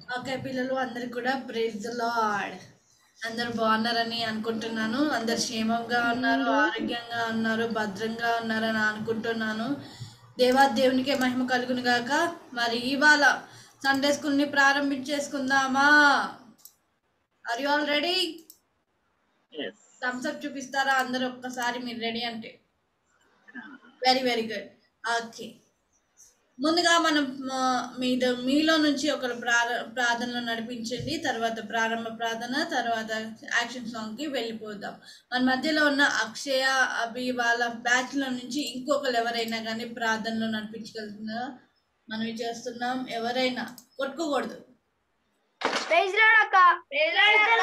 Okay పిల్లలు అందరికి కూడా ప్రైజ్ ద లార్డ్. అందరు బాగున్నారని అనుకుంటున్నాను. అందరు క్షేమంగా ఉన్నారు, ఆరోగ్యంగా ఉన్నారు, భద్రంగా ఉన్నారని అనుకుంటున్నాను. దేవునికే మహిమ కలుగును గాక. మరి ఇవాళ సండే స్కూల్ని ప్రారంభించేసుకుందామా? Are you all ready? Thumbs up చూపిస్తారా అందరు ఒక్కసారి మీరు రెడీ అంటే? Very very good. ఓకే, ముందుగా మనం మీలో నుంచి ఒకరు ప్రార్థనలో నడిపించండి. తర్వాత ప్రారంభ ప్రార్థన, తర్వాత యాక్షన్ సాంగ్కి వెళ్ళిపోదాం. మన మధ్యలో ఉన్న అక్షయ, అభి వాళ్ళ బ్యాచ్లో నుంచి ఇంకొకరు ఎవరైనా కానీ ప్రార్థనలో నడిపించగలుగుతున్నారా? మనం చేస్తున్నాం. ఎవరైనా కొట్టుకోకూడదు. ప్రైజ్ లార్డ్ అక్క. Praise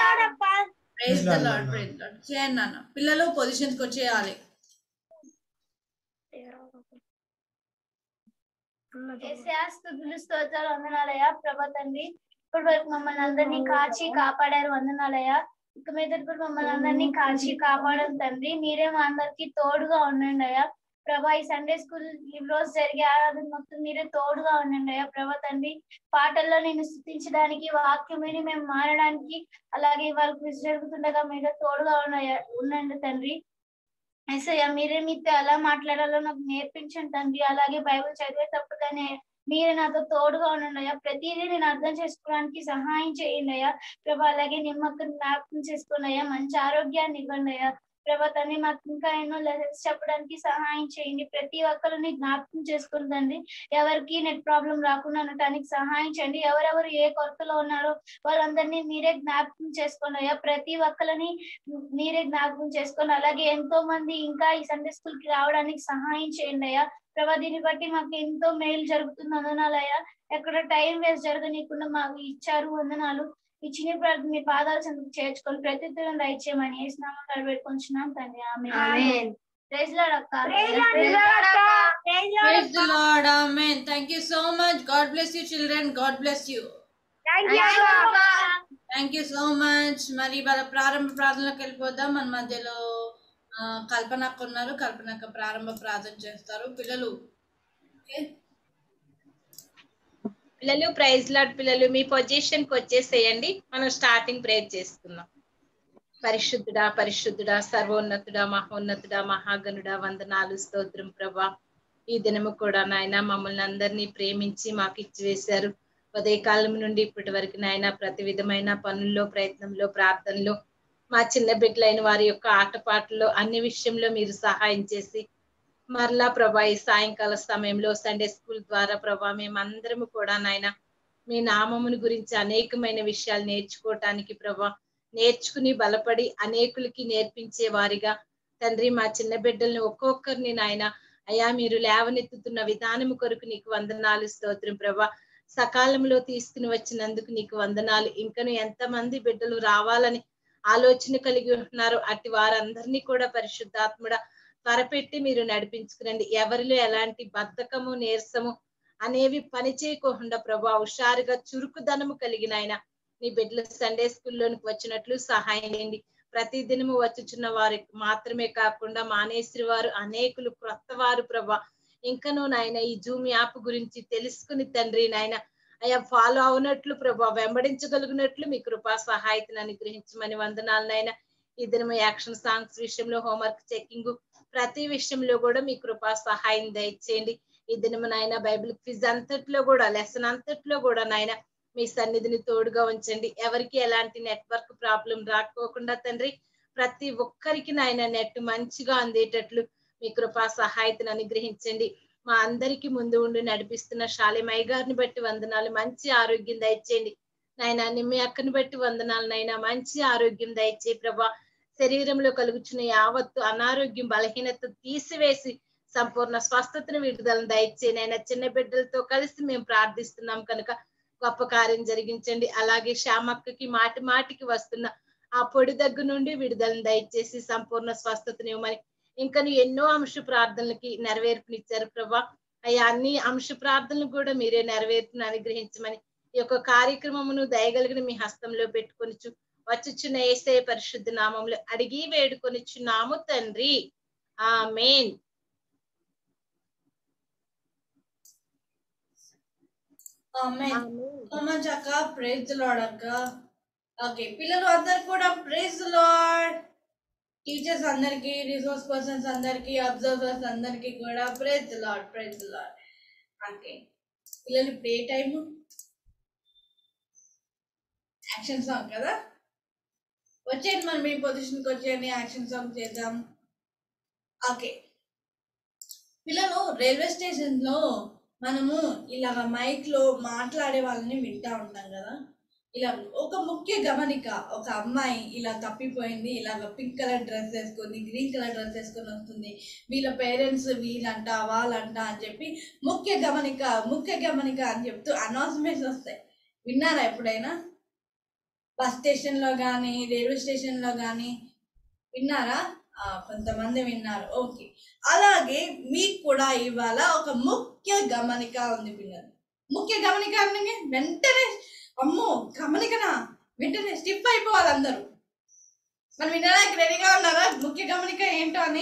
the lord. చేయండి నాన్న. పిల్లలు పొజిషన్స్కి వచ్చేయాలి. స్తుతులు స్తోత్రాలు వందనాలయ్యా ప్రభా తండ్రి. ఇప్పటి వరకు మమ్మల్ని అందరినీ కాచి కాపాడారు, వందనాలయ్యా. ఇక మీద కూడా మమ్మల్ని అందరినీ కాచి కాపాడారు తండ్రి. మీరే మా అందరికి తోడుగా ఉండండి అయ్యా ప్రభా. ఈ సండే స్కూల్ ఈ రోజు జరిగే ఆరాధన మొత్తం మీరే తోడుగా ఉండండి అయ్యా ప్రభా తండ్రి. పాటల్లో నేను స్తుతించడానికి, వాక్యం విని మేము మారడానికి, అలాగే వాళ్ళకి జరుగుతుండగా మీరే తోడుగా ఉండండి తండ్రి. ఏసయ్య మీరే మీతో ఎలా మాట్లాడాలో నాకు నేర్పించండి తండ్రి. అలాగే బైబిల్ చదివేటప్పుడు కానీ మీరే నాతో తోడుగా ఉండండి అయ్యా. ప్రతిదీ నేను అర్థం చేసుకోవడానికి సహాయం చేయండి అయ్యా ప్రభా. అలాగే నిమ్మకం జ్ఞాపకం చేసుకోండి అయ్యా. మంచి ఆరోగ్యాన్ని ఇవ్వండి అయ్యా ప్రభా తండ్రి. మాకు ఇంకా ఎన్నో లెసన్స్ చెప్పడానికి సహాయం చేయండి. ప్రతి ఒక్కరిని జ్ఞాపకం చేసుకుందండి. ఎవరికి నెట్ ప్రాబ్లం రాకుండా ఉండటానికి సహాయం చేయండి. ఎవరెవరు ఏ కొరతలో ఉన్నారో వాళ్ళందరినీ మీరే జ్ఞాపకం చేసుకోండి అయ్యా. ప్రతి ఒక్కరిని మీరే జ్ఞాపకం చేసుకోండి. అలాగే ఎంతో మంది ఇంకా ఈ సండే స్కూల్ కి రావడానికి సహాయం చేయండి అయ్యా ప్రభా. దీన్ని బట్టి మాకు ఎంతో మేలు జరుగుతుంది, వందనాలయ్యా. ఎక్కడ టైం వేస్ట్ జరగనీయకుండా మాకు ఇచ్చారు, వందనాలు. ఇచ్చిన మీ పాదాలు చెందుకు చేర్చుకొని ప్రతిదినం దయచేయమని ఏసునామం పెట్టుకుంటున్నాం తండ్రి. ఆమేన్. ప్రైజ్ లార్డ్ అక్క. Praise the Lord. Amen. Thank you so much. God bless you children. God bless you. Thank you so much. మరి వాళ్ళ ప్రారంభ ప్రార్థనలోకి వెళ్ళిపోదాం. మన మధ్యలో కల్పనక్క ఉన్నారు. కల్పనక్క ప్రారంభ ప్రార్థన చేస్తారు. పిల్లలు ప్రైజ్ లార్డ్. పిల్లలు మీ పొజిషన్ కి వచ్చేసేయండి. మనం స్టార్టింగ్ ప్రేయర్ చేసుకుందాం. పరిశుద్ధుడా, పరిశుద్ధుడా, సర్వోన్నతుడా, మహోన్నతుడా, మహాగణుడా, వందనాలు, స్తోత్రం ప్రభా. ఈ దినము కూడా నాయన మమ్మల్ని అందరినీ ప్రేమించి మాకు ఇచ్చివేశారు. ఉదయకాలం నుండి ఇప్పటి వరకు నాయన ప్రతి విధమైన పనుల్లో, ప్రయత్నంలో, ప్రార్థనలో మా చిన్న బిడ్డలైన వారి యొక్క ఆటపాటల్లో అన్ని విషయంలో మీరు సహాయం చేసి మరలా ప్రభా ఈ సాయంకాల సమయంలో సండే స్కూల్ ద్వారా ప్రభా మేమందరము కూడా నాయన మీ నామమును గురించి అనేకమైన విషయాలు నేర్చుకోవటానికి ప్రభా, నేర్చుకుని బలపడి అనేకులకి నేర్పించే వారిగా తండ్రి మా చిన్న బిడ్డల్ని ఒక్కొక్కరిని నాయన అయా మీరు లేవనెత్తుతున్న విధానము కొరకు నీకు వందనాలు, స్తోత్రం ప్రభా. సకాలంలో తీసుకుని వచ్చినందుకు నీకు వందనాలు. ఇంకను ఎంతమంది బిడ్డలు రావాలని ఆలోచన కలిగి ఉంటున్నారు అట్టి వారందరినీ కూడా పరిశుద్ధాత్ముడ త్వరపెట్టి మీరు నడిపించుకురండి. ఎవరిలో ఎలాంటి బద్ధకము, నీరసము అనేవి పని చేయకుండా ప్రభా హుషారుగా చురుకుదనము కలిగిన ఆయన నీ బిడ్డలు సండే స్కూల్లోనికి వచ్చినట్లు సహాయం చేయండి. ప్రతి దినము వచ్చుచున్న వారు మాత్రమే కాకుండా మానేశ్వరి వారు అనేకులు క్రొత్త వారు ప్రభా ఇంకనూ నాయన ఈ జూమ్ యాప్ గురించి తెలుసుకుని తండ్రి నాయన అయ్యా ఫాలో అవునట్లు ప్రభా వెంబడించగలిగినట్లు మీ కృపా సహాయతను అనుగ్రహించమని వందనాలు నాయన. ఈ దినము యాక్షన్ సాంగ్స్ విషయంలో, హోంవర్క్ చెకింగ్ ప్రతి విషయంలో కూడా మీ కృపా సహాయం దయచేయండి. ఈ దినము నాయన బైబిల్ క్విజ్ అంతట్లో కూడా, లెసన్ అంతట్లో కూడా నాయన మీ సన్నిధిని తోడుగా ఉంచండి. ఎవరికి ఎలాంటి నెట్వర్క్ ప్రాబ్లం రాకోకుండా తండ్రి ప్రతి ఒక్కరికి నాయన నెట్ మంచిగా అందేటట్లు మీ కృపా సహాయతను అనుగ్రహించండి. మా అందరికి ముందు ఉండి నడిపిస్తున్న శాలిమయ్య గారిని బట్టి వందనాలు, మంచి ఆరోగ్యం దయచేయండి నాయన. నిమ్మి అక్కని బట్టి వందనాలు నాయన, మంచి ఆరోగ్యం దయచేయి ప్రభా. శరీరంలో కలుగుచున్న యావత్తు అనారోగ్యం, బలహీనత తీసివేసి సంపూర్ణ స్వస్థతను, విడుదలను దయచేయండి ఆయన. చిన్న బిడ్డలతో కలిసి మేము ప్రార్థిస్తున్నాం కనుక గొప్ప కార్యం జరిగించండి. అలాగే శ్యామక్కకి మాటి మాటికి వస్తున్న ఆ పొడి దగ్గర నుండి విడుదలను దయచేసి సంపూర్ణ స్వస్థతను ఇవ్వమని. ఇంకా ఎన్నో అంశ ప్రార్థనలకి నెరవేర్పునిచ్చారు ప్రభా. అయ్యా అన్ని అంశ ప్రార్థనలు కూడా మీరే నెరవేర్పును అనుగ్రహించమని ఈ యొక్క కార్యక్రమమును దయగలిగిన మీ హస్తంలో పెట్టుకొని వచ్చుచున్న యేసయ్య పరిశుద్ధ నామములో అడిగి వేడుకొనిచున్నాము తండ్రి. ఆమేన్. ఆమేన్. ఆమేన్. సో మచ్ అక్క. ప్రైజ్ ది లార్డ్ అక్క. ఓకే, పిల్లలు అందరు కూడా ప్రైజ్ ది లార్డ్. టీచర్స్ అందరికి, రిసోర్స్ పర్సన్స్ అందరికి, అబ్జర్వర్స్ అందరికి కూడా praise the lord, praise the lord. Okay, పిల్లలు ఇప్పుడు ఏ టైము? యాక్షన్ సాంగ్ కదా. వచ్చేయండి, మనం మీ పొజిషన్కి వచ్చేయండి, యాక్షన్ సాంగ్ చేద్దాం. ఓకే పిల్లలు, రైల్వే స్టేషన్ లో మనము ఇలాగ మైక్ లో మాట్లాడే వాళ్ళని వింటా ఉంటాం కదా. ఇలా ఒక ముఖ్య గమనిక, ఒక అమ్మాయి ఇలా తప్పిపోయింది, ఇలాగ పింక్ కలర్ డ్రెస్ వేసుకొని, గ్రీన్ కలర్ డ్రెస్ వేసుకొని వస్తుంది, వీళ్ళ పేరెంట్స్ వీళ్ళంట వాళ్ళంట అని చెప్పి ముఖ్య గమనిక అని చెప్తూ అనౌన్స్మెంట్స్ వస్తాయి. విన్నారా ఎప్పుడైనా? బస్ స్టేషన్ లో కానీ, రైల్వే స్టేషన్ లో కానీ విన్నారా? కొంతమంది విన్నారు. ఓకే, అలాగే మీకు కూడా ఇవాళ ఒక ముఖ్య గమనిక ఉంది పిల్లలు. ముఖ్య గమనిక అంటే వెంటనే, అమ్మో గమనికనా, వెంటనే స్టిప్ అయిపోవాలి అందరూ. మనం వినడానికి రెడీగా ఉన్నారా ముఖ్య గమనిక ఏంటో అని?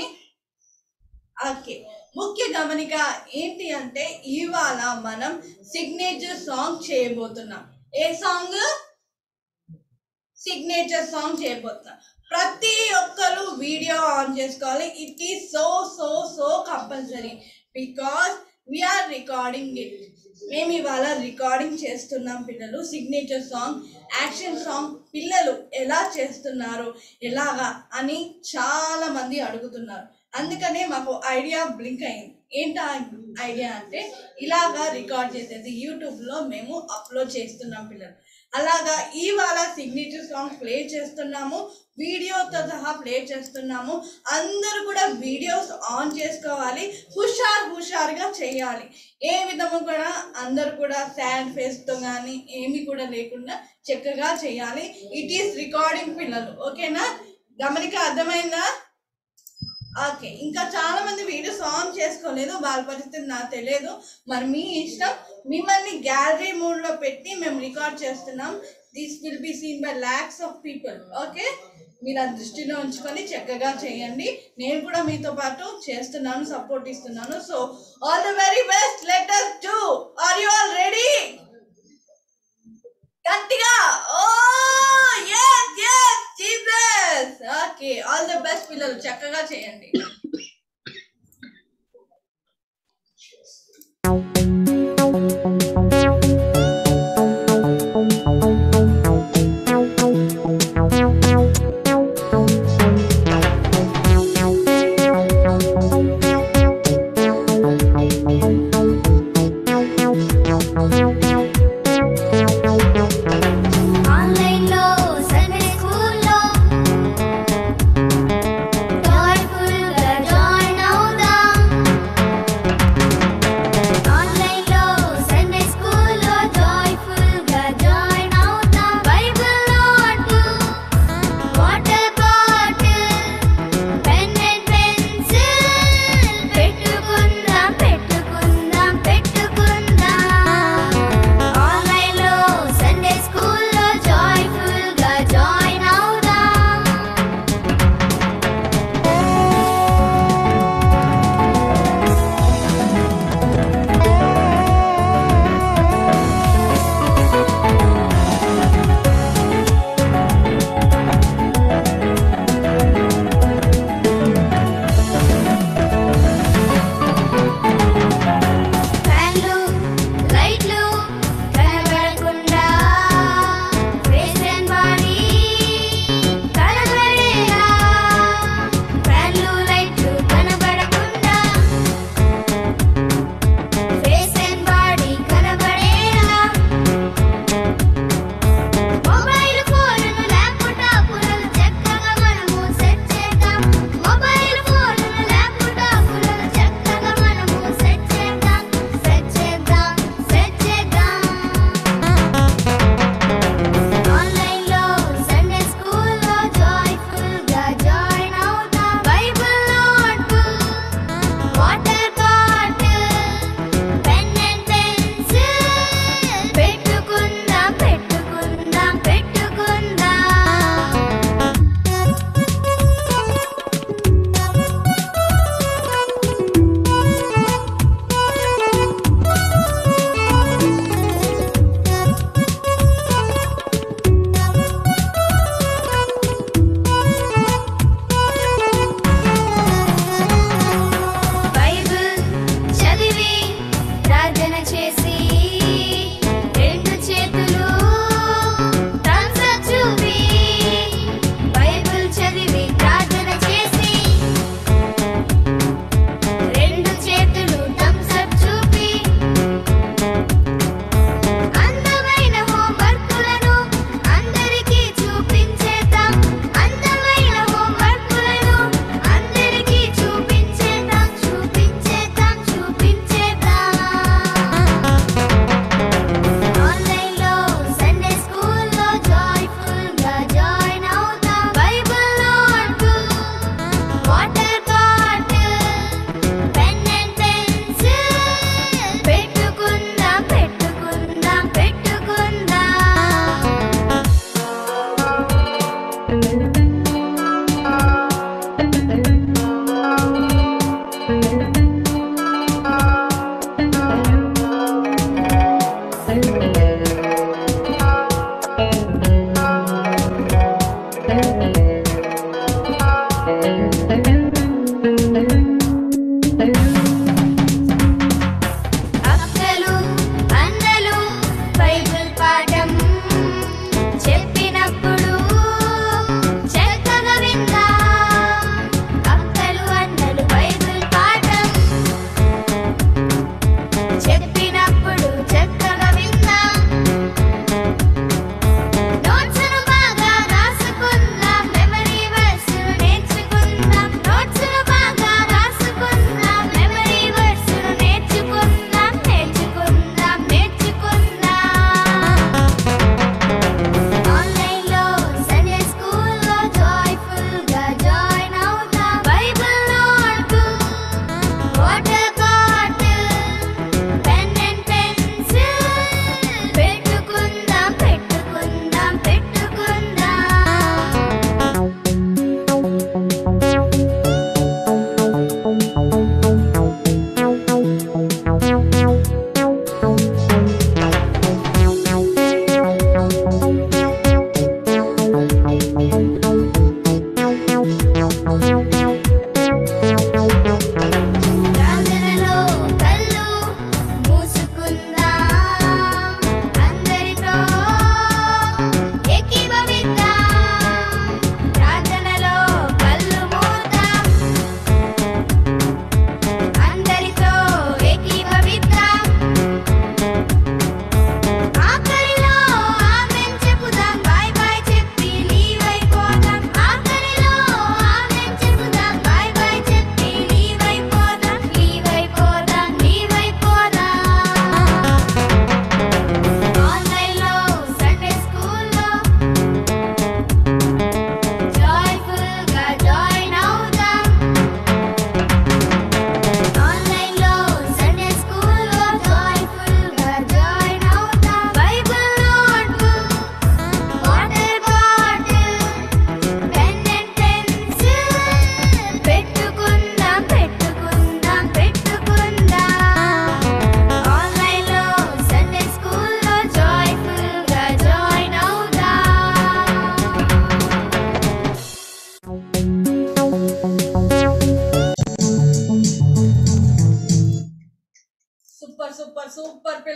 ఓకే, ముఖ్య గమనిక ఏంటి అంటే ఇవాళ మనం సిగ్నేచర్ సాంగ్ చేయబోతున్నాం. ఏ సాంగ్? సిగ్నేచర్ సాంగ్ చేయబోతున్నాం. ప్రతి ఒక్కరు వీడియో ఆన్ చేసుకోవాలి. It is so compulsory because we are recording it. మేము ఇవాళ రికార్డింగ్ చేస్తున్నాం పిల్లలు. సిగ్నేచర్ సాంగ్, యాక్షన్ సాంగ్ పిల్లలు ఎలా చేస్తున్నారు, ఎలాగా అని చాలా మంది అడుగుతున్నారు. అందుకనే మాకు ఐడియా బ్లింక్ అయింది. ఏంటా ఐడియా అంటే ఇలాగా రికార్డ్ చేసేది యూట్యూబ్లో మేము అప్లోడ్ చేస్తున్నాం పిల్లలు. అలాగా ఇవాళ సిగ్నేచర్ సాంగ్ ప్లే చేస్తున్నాము, వీడియోతో సహా ప్లే చేస్తున్నాము. అందరూ కూడా వీడియోస్ ఆన్ చేసుకోవాలి, హుషారుగా చేయాలి. ఏ విధము కూడా అందరూ కూడా సాడ్ ఫేస్తో కానీ ఏమి కూడా లేకుండా చక్కగా చేయాలి. ఇట్ ఈస్ రికార్డింగ్ పిల్లలు. ఓకేనా? గమనిక అర్థమైందా? ఓకే, ఇంకా చాలా మంది వీడియోస్ ఆన్ చేసుకోలేదు, వాళ్ళ పరిస్థితి నాకు తెలియదు. మరి మీ ఇష్టం. మిమ్మల్ని గ్యాలరీ మోడ్ లో పెట్టి మేము రికార్డ్ చేస్తున్నాం. This will be seen by lakhs of people. Okay, మీరు ఆ దృష్టిలో ఉంచుకొని చక్కగా చేయండి. నేను కూడా మీతో పాటు చేస్తున్నాను, సపోర్ట్ ఇస్తున్నాను. So all the very best. Let us do. Are you all ready? గట్టిగా ఓ yes Jesus. Okay, all the best పిల్లలు, చక్కగా చేయండి. ఆన్లైన్ లో సండే స్కూల్లో జాయ్ఫుల్ గా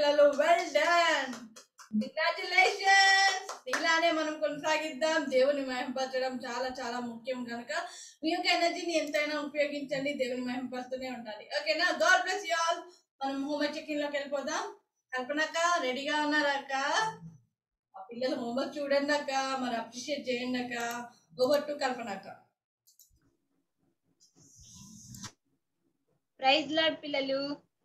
పిల్లలు, వెల్ డన్, కంగ్రాచులేషన్స్. ఇలానే మనం కొనసాగిద్దాం. దేవుని మహిమపరచడం చాలా చాలా ముఖ్యం కనుక మీ యొక్క ఎనర్జీని ఎంతైనా ఉపయోగించండి. దేవుని మహిమపరుస్తూనే ఉండాలి. ఓకేనా? God bless you all. మనం హోంవర్క్ చెకింగ్ లోకి వెళ్ళిపోదాం. కల్పనక్క రెడీగా ఉన్నారక్క? ఆ పిల్లలు హోంవర్క్ చూడండి అక్క, మరి అప్రిషియేట్ చేయండి అక్క. ఓవర్ టు కల్పనక్క. ప్రైజ్ లార్డ్ పిల్లలు.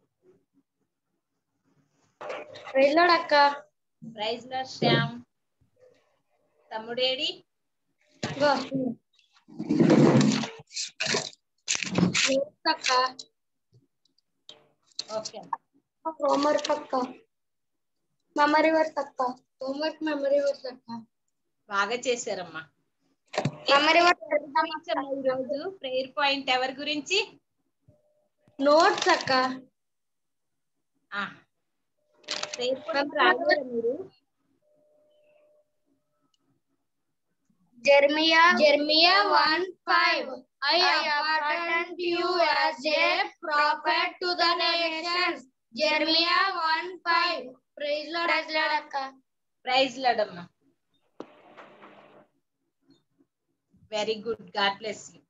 ప్రైజ్ లార్డ్ అక్క. Praise lord Shyam. తమ్ముడేడి? అక్క. ఓకే. హోంవర్క్ అక్క. మెమరీ వర్క్ అక్క. హోంవర్క్ మెమరీ వర్క్ అక్క. బాగా చేశారమ్మా. మెమరీ వర్క్ ఈరోజు ప్రేయర్ పాయింట్ ఎవరి గురించి? నోట్స్ అక్క. ప్రేయర్ పాయింట్ రాయారా మీరు? Jeremiah 1:5. I appoint you as a prophet to the nations. Jeremiah 1:5. Praise Lord akka. Praise lord అమ్మా. Very good. God bless you.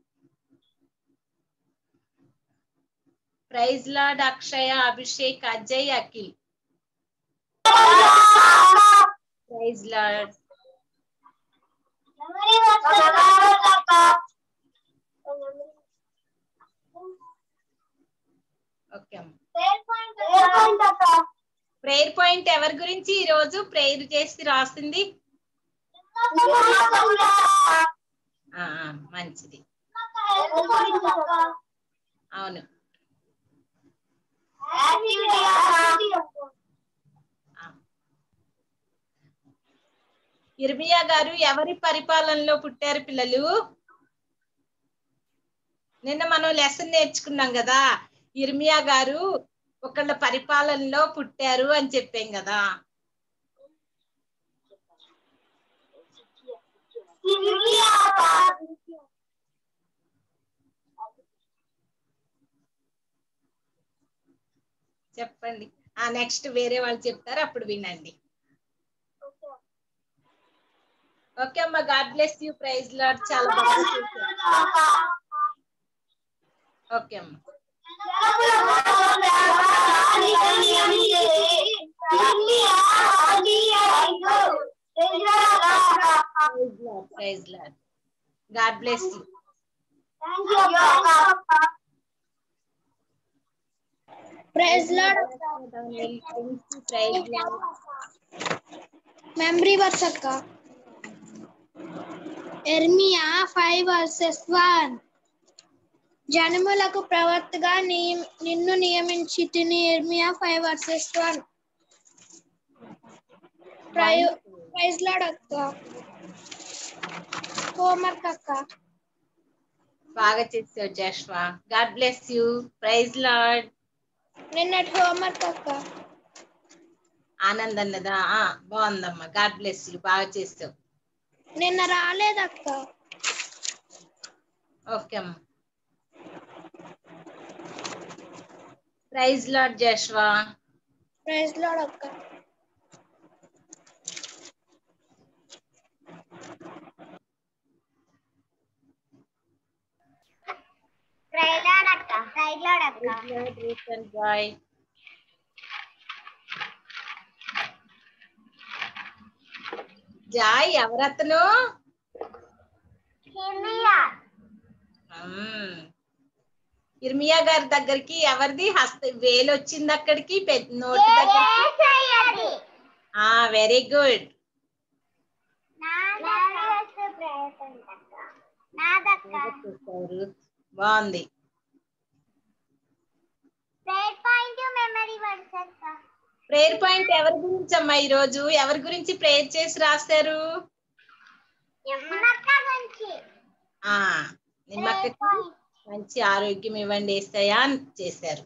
Praise lord Akshaya, Abhishek, Ajay, Akhil. Praise lord. Okay అమ్మా. Prayer point ఎవరి గురించి ఈ రోజు prayer చేసి రాసింది? మంచిది. అవును. ఇర్మియా గారు ఎవరి పరిపాలనలో పుట్టారు పిల్లలు? నిన్న మనం లెసన్ నేర్చుకున్నాం కదా, ఇర్మియా గారు ఒకళ్ళ పరిపాలనలో పుట్టారు అని చెప్పాం కదా. చెప్పండి. నెక్స్ట్ వేరే వాళ్ళు చెప్తారు, అప్పుడు వినండి. ఓకే అమ్మా. God bless you. Praise lord. చాలా బాగా చేశారు. ఓకే అమ్మా. Praise lord. God bless you. Praise lord. Praise lord. Memory verse అక్క. ఇర్మియా 5:1. జనములకు ప్రవక్తగా నిన్ను నియమించి తిని. ఇర్మియా 5:1. ప్రైజ్ లార్డ్ అక్క. హోంవర్క్ అక్క. బాగా చేసావు Joshua. God bless you. Praise lord. నిన్నటి హోంవర్క్ అక్క. ఆనంద్ అన్నదా? బాగుందమ్మా. God bless you. బాగా చేసావు. నిన్న రాలేదక్క. ఓకే అమ్మా. Praise lord Joshua. Praise lord అక్క. ప్రైజ్ లార్డ్ అక్క. ప్రైజ్ లార్డ్ అక్క. బాయ్. జాయ్ ఎవరతను? ఇర్మియా గారి దగ్గరికి ఎవరిది వేలు వచ్చింది అక్కడికి? నోటి దగ్గరికి. Very good. బాగుంది. ప్రేయర్ పాయింట్ ఎవరి గురించి అమ్మా? ఈ రోజు ఎవరి గురించి ప్రేయర్ చేసి రాశారు? నిమ్మక్కకి మంచి ఆరోగ్యం ఇవ్వండి యేసయ్యా అని చేశారు.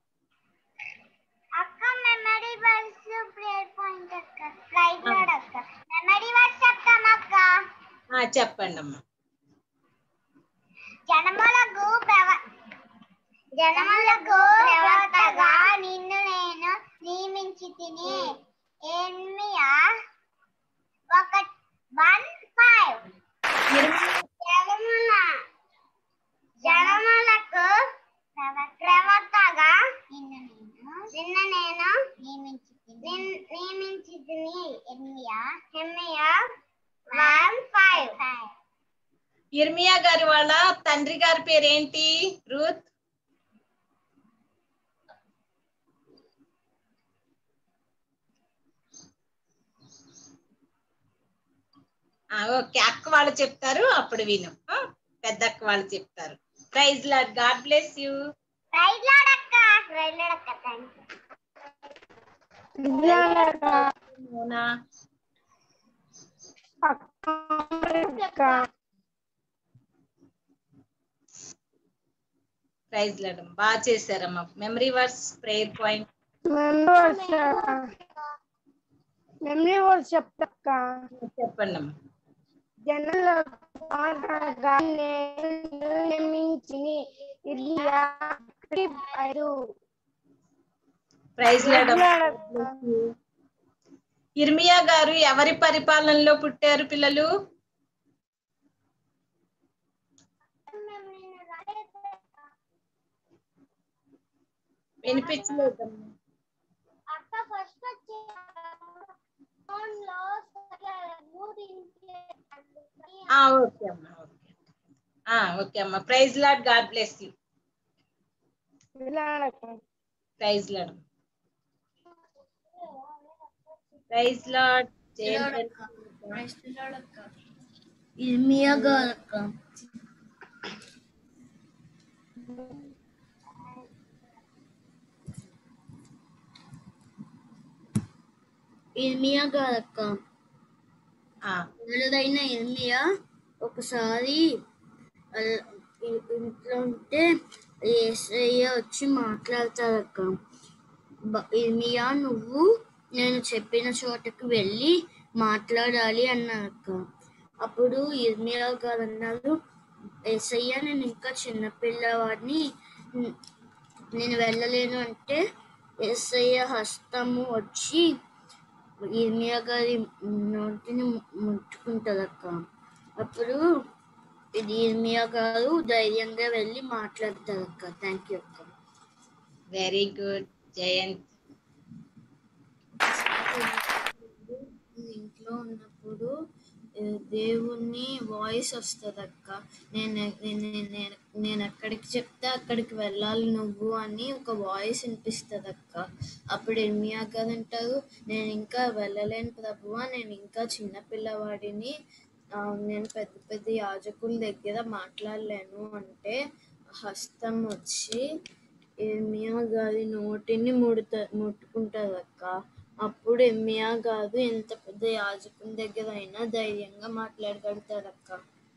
చెప్పండి అమ్మా. జనములకు ప్రవక్తగా నిన్ను నేను నియమించితిని. ఇర్మియా 1:5 జనములకు ప్రవక్తగా నిన్న నేను నియమించితిని. ఇర్మియా 1:5. ఇర్మియా గారి వాళ్ళ తండ్రి గారి పేరేంటి? రూత్. ఓకే, అక్క వాళ్ళు చెప్తారు, అప్పుడు విను. పెద్ద అక్క వాళ్ళు చెప్తారు. Praise lord, God bless you. Praise lord అక్క. ప్రైజ్ లార్డ్ అక్క. Praise lord. బాగా చేశారమ్మా. Memory verse, prayer point. Memory verse చెప్తాక చెప్పండి అమ్మా. Praise lord. ఇర్మియా గారు ఎవరి పరిపాలనలో పుట్టారు పిల్లలు? వినిపించలేదమ్మా. అక్క ఫస్ట్ వచ్చి ఓకే అమ్మా. ఓకే అమ్మా. Praise lord, God bless you. Praise lord. Praise lord. ఇర్మియా గారక్క. ఇర్మియా గారక్క. ఎవరైనా ఇర్మియా ఒకసారి ఇంట్లో ఉంటే యేసయ్య వచ్చి మాట్లాడతారక్క. ఇర్మియా నువ్వు నేను చెప్పిన చోటకు వెళ్ళి మాట్లాడాలి అన్నారక్క. అప్పుడు ఇర్మియా గారు అన్నారు, యేసయ్య నేను ఇంకా చిన్నపిల్లవాడిని, నేను వెళ్ళలేను అంటే యేసయ్య హస్తము వచ్చి ఇర్మియా గారి నోటిని ముట్టుకుంటారక్క. అప్పుడు ఇది ఇర్మియా గారు ధైర్యంగా వెళ్ళి మాట్లాడతారక్క. థ్యాంక్ యూ అక్క. Very good Jayant. ఇంట్లో ఉన్నప్పుడు దేవుని వాయిస్ వస్తుంది అక్క. నేను ఎక్కడికి చెప్తే అక్కడికి వెళ్ళాలి నువ్వు అని ఒక వాయిస్ వినిపిస్తుంది అక్క. అప్పుడు ఇర్మియా గారు అంటారు, నేను ఇంకా వెళ్ళలేను ప్రభువా, నేను ఇంకా చిన్నపిల్లవాడిని, నేను పెద్ద పెద్ద యాజకుల దగ్గర మాట్లాడలేను అంటే హస్తం వచ్చి ఇర్మియా గారి నోటిని ముట్టుకుంటారు అక్క. అప్పుడు ఇర్మియా గారు ఎంత పెద్ద యాజకుని దగ్గర అయినా ధైర్యంగా మాట్లాడగలుగుతారు అక్క.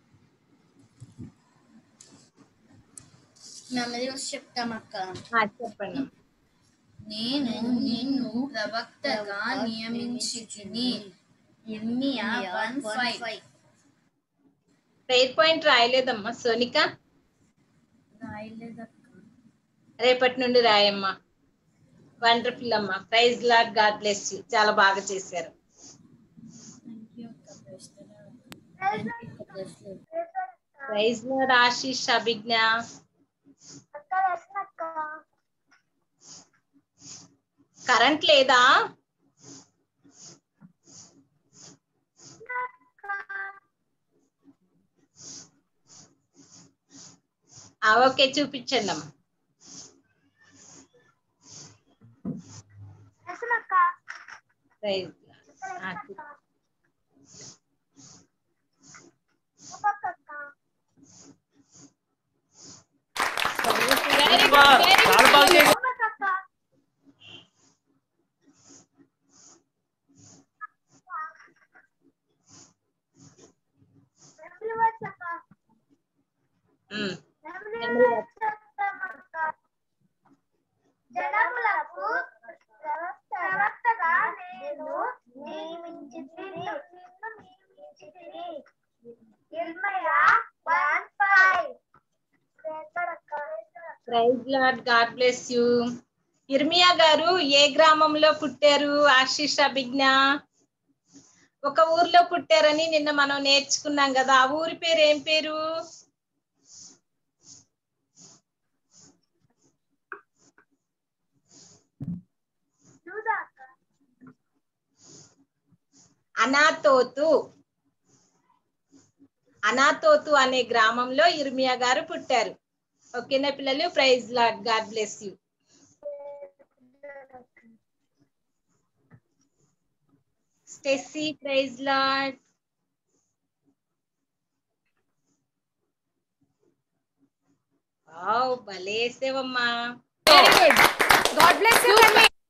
మెమరీ వర్స్ చెప్తామక్క. చెప్పండి. నేను నిన్ను ప్రవక్తగా నియమించితిని. ఇర్మియా 1:5. ప్రేయర్ పాయింట్ రాయలేదమ్మా సోనిక? రాయలేదక్క. రేపటి నుండి రాయమ్మా. వండర్ఫుల్ అమ్మా. Praise lord, God bless you. చాలా బాగా చేశారు. Praise lord Ashish, Abhigna. Current లేదా? ఓకే, చూపించండి అమ్మా. Praise lord. జనములకు ప్రవక్తగా నేను నియమించితిని. ఇర్మియా 1:5. Praise lord, God bless you. ఇర్మియా గారు ఏ గ్రామంలో పుట్టారు? ఆశీష్, అభిజ్ఞ. ఒక ఊర్లో పుట్టారని నిన్న మనం నేర్చుకున్నాం కదా, ఆ ఊరి పేరు ఏం పేరు? అనాతోతు. అనాతోతు అనే గ్రామంలో ఇర్మియా గారు పుట్టారు. ఓకేనా పిల్లలు? Praise lord, God bless you. Stacy, praise lord. Wow, భలేసేవమ్మా. Very good. God bless you.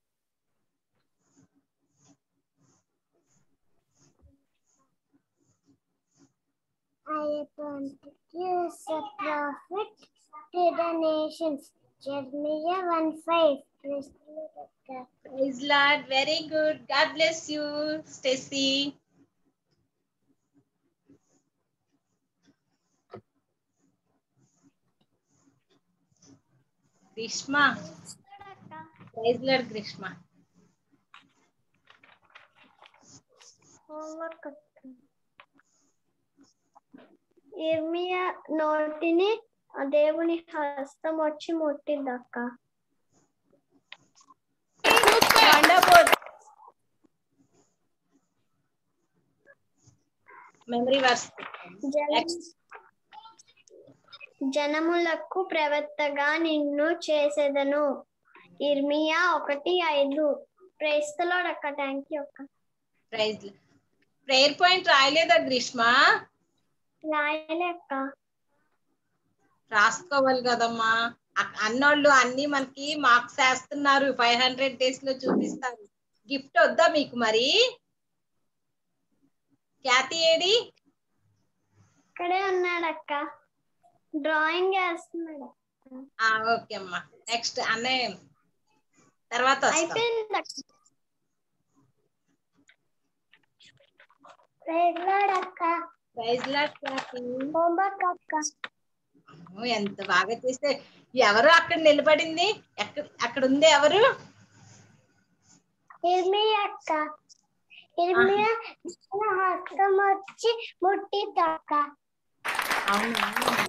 I appointed you as a prophet to the nations. Jeremiah 1:5. Praise Lord, very good. God bless you, Stacy. Grishma. Praise Lord, Grishma. ఇర్మియా నోటిని దేవుని హస్తం వచ్చి ముట్టిందక్క. Wonderful. Memory verse. జనములకు ప్రవక్తగా నిన్ను చేసేదను. ఇర్మియా 1:5. ప్రైజ్ ది లార్డ్ అక్క. థ్యాంక్ యూ అక్క. ప్రైజ్. ప్రేయర్ పాయింట్ రాయలేదా గ్రీష్మ? రాయలే అక్క. రాసుకోవాలి కదమ్మా. అన్నోళ్ళు అన్ని మనకి మార్క్స్ వేస్తున్నారు. 500 days లో చూపిస్తారు. గిఫ్ట్ వద్దా మీకు మరి? ఖ్యాతి ఏడి? ఇక్కడే ఉన్నాడక్క, డ్రాయింగ్ వేస్తున్నాడు. ఓకే అమ్మా. నెక్స్ట్ అన్నయ్య తర్వాత అయిపోయింది. ప్రైజ్ లార్డ్ అక్క. Praise Lord Khyathi. హోంవర్క్ అక్క. ఎంత బాగా చేస్తే. ఎవరు అక్కడ నిలబడింది? అక్కడ ఉంది ఎవరు? ఇర్మియా అక్క. ఇర్మియా హస్తం వచ్చి ముట్టిందక్క. అవునా?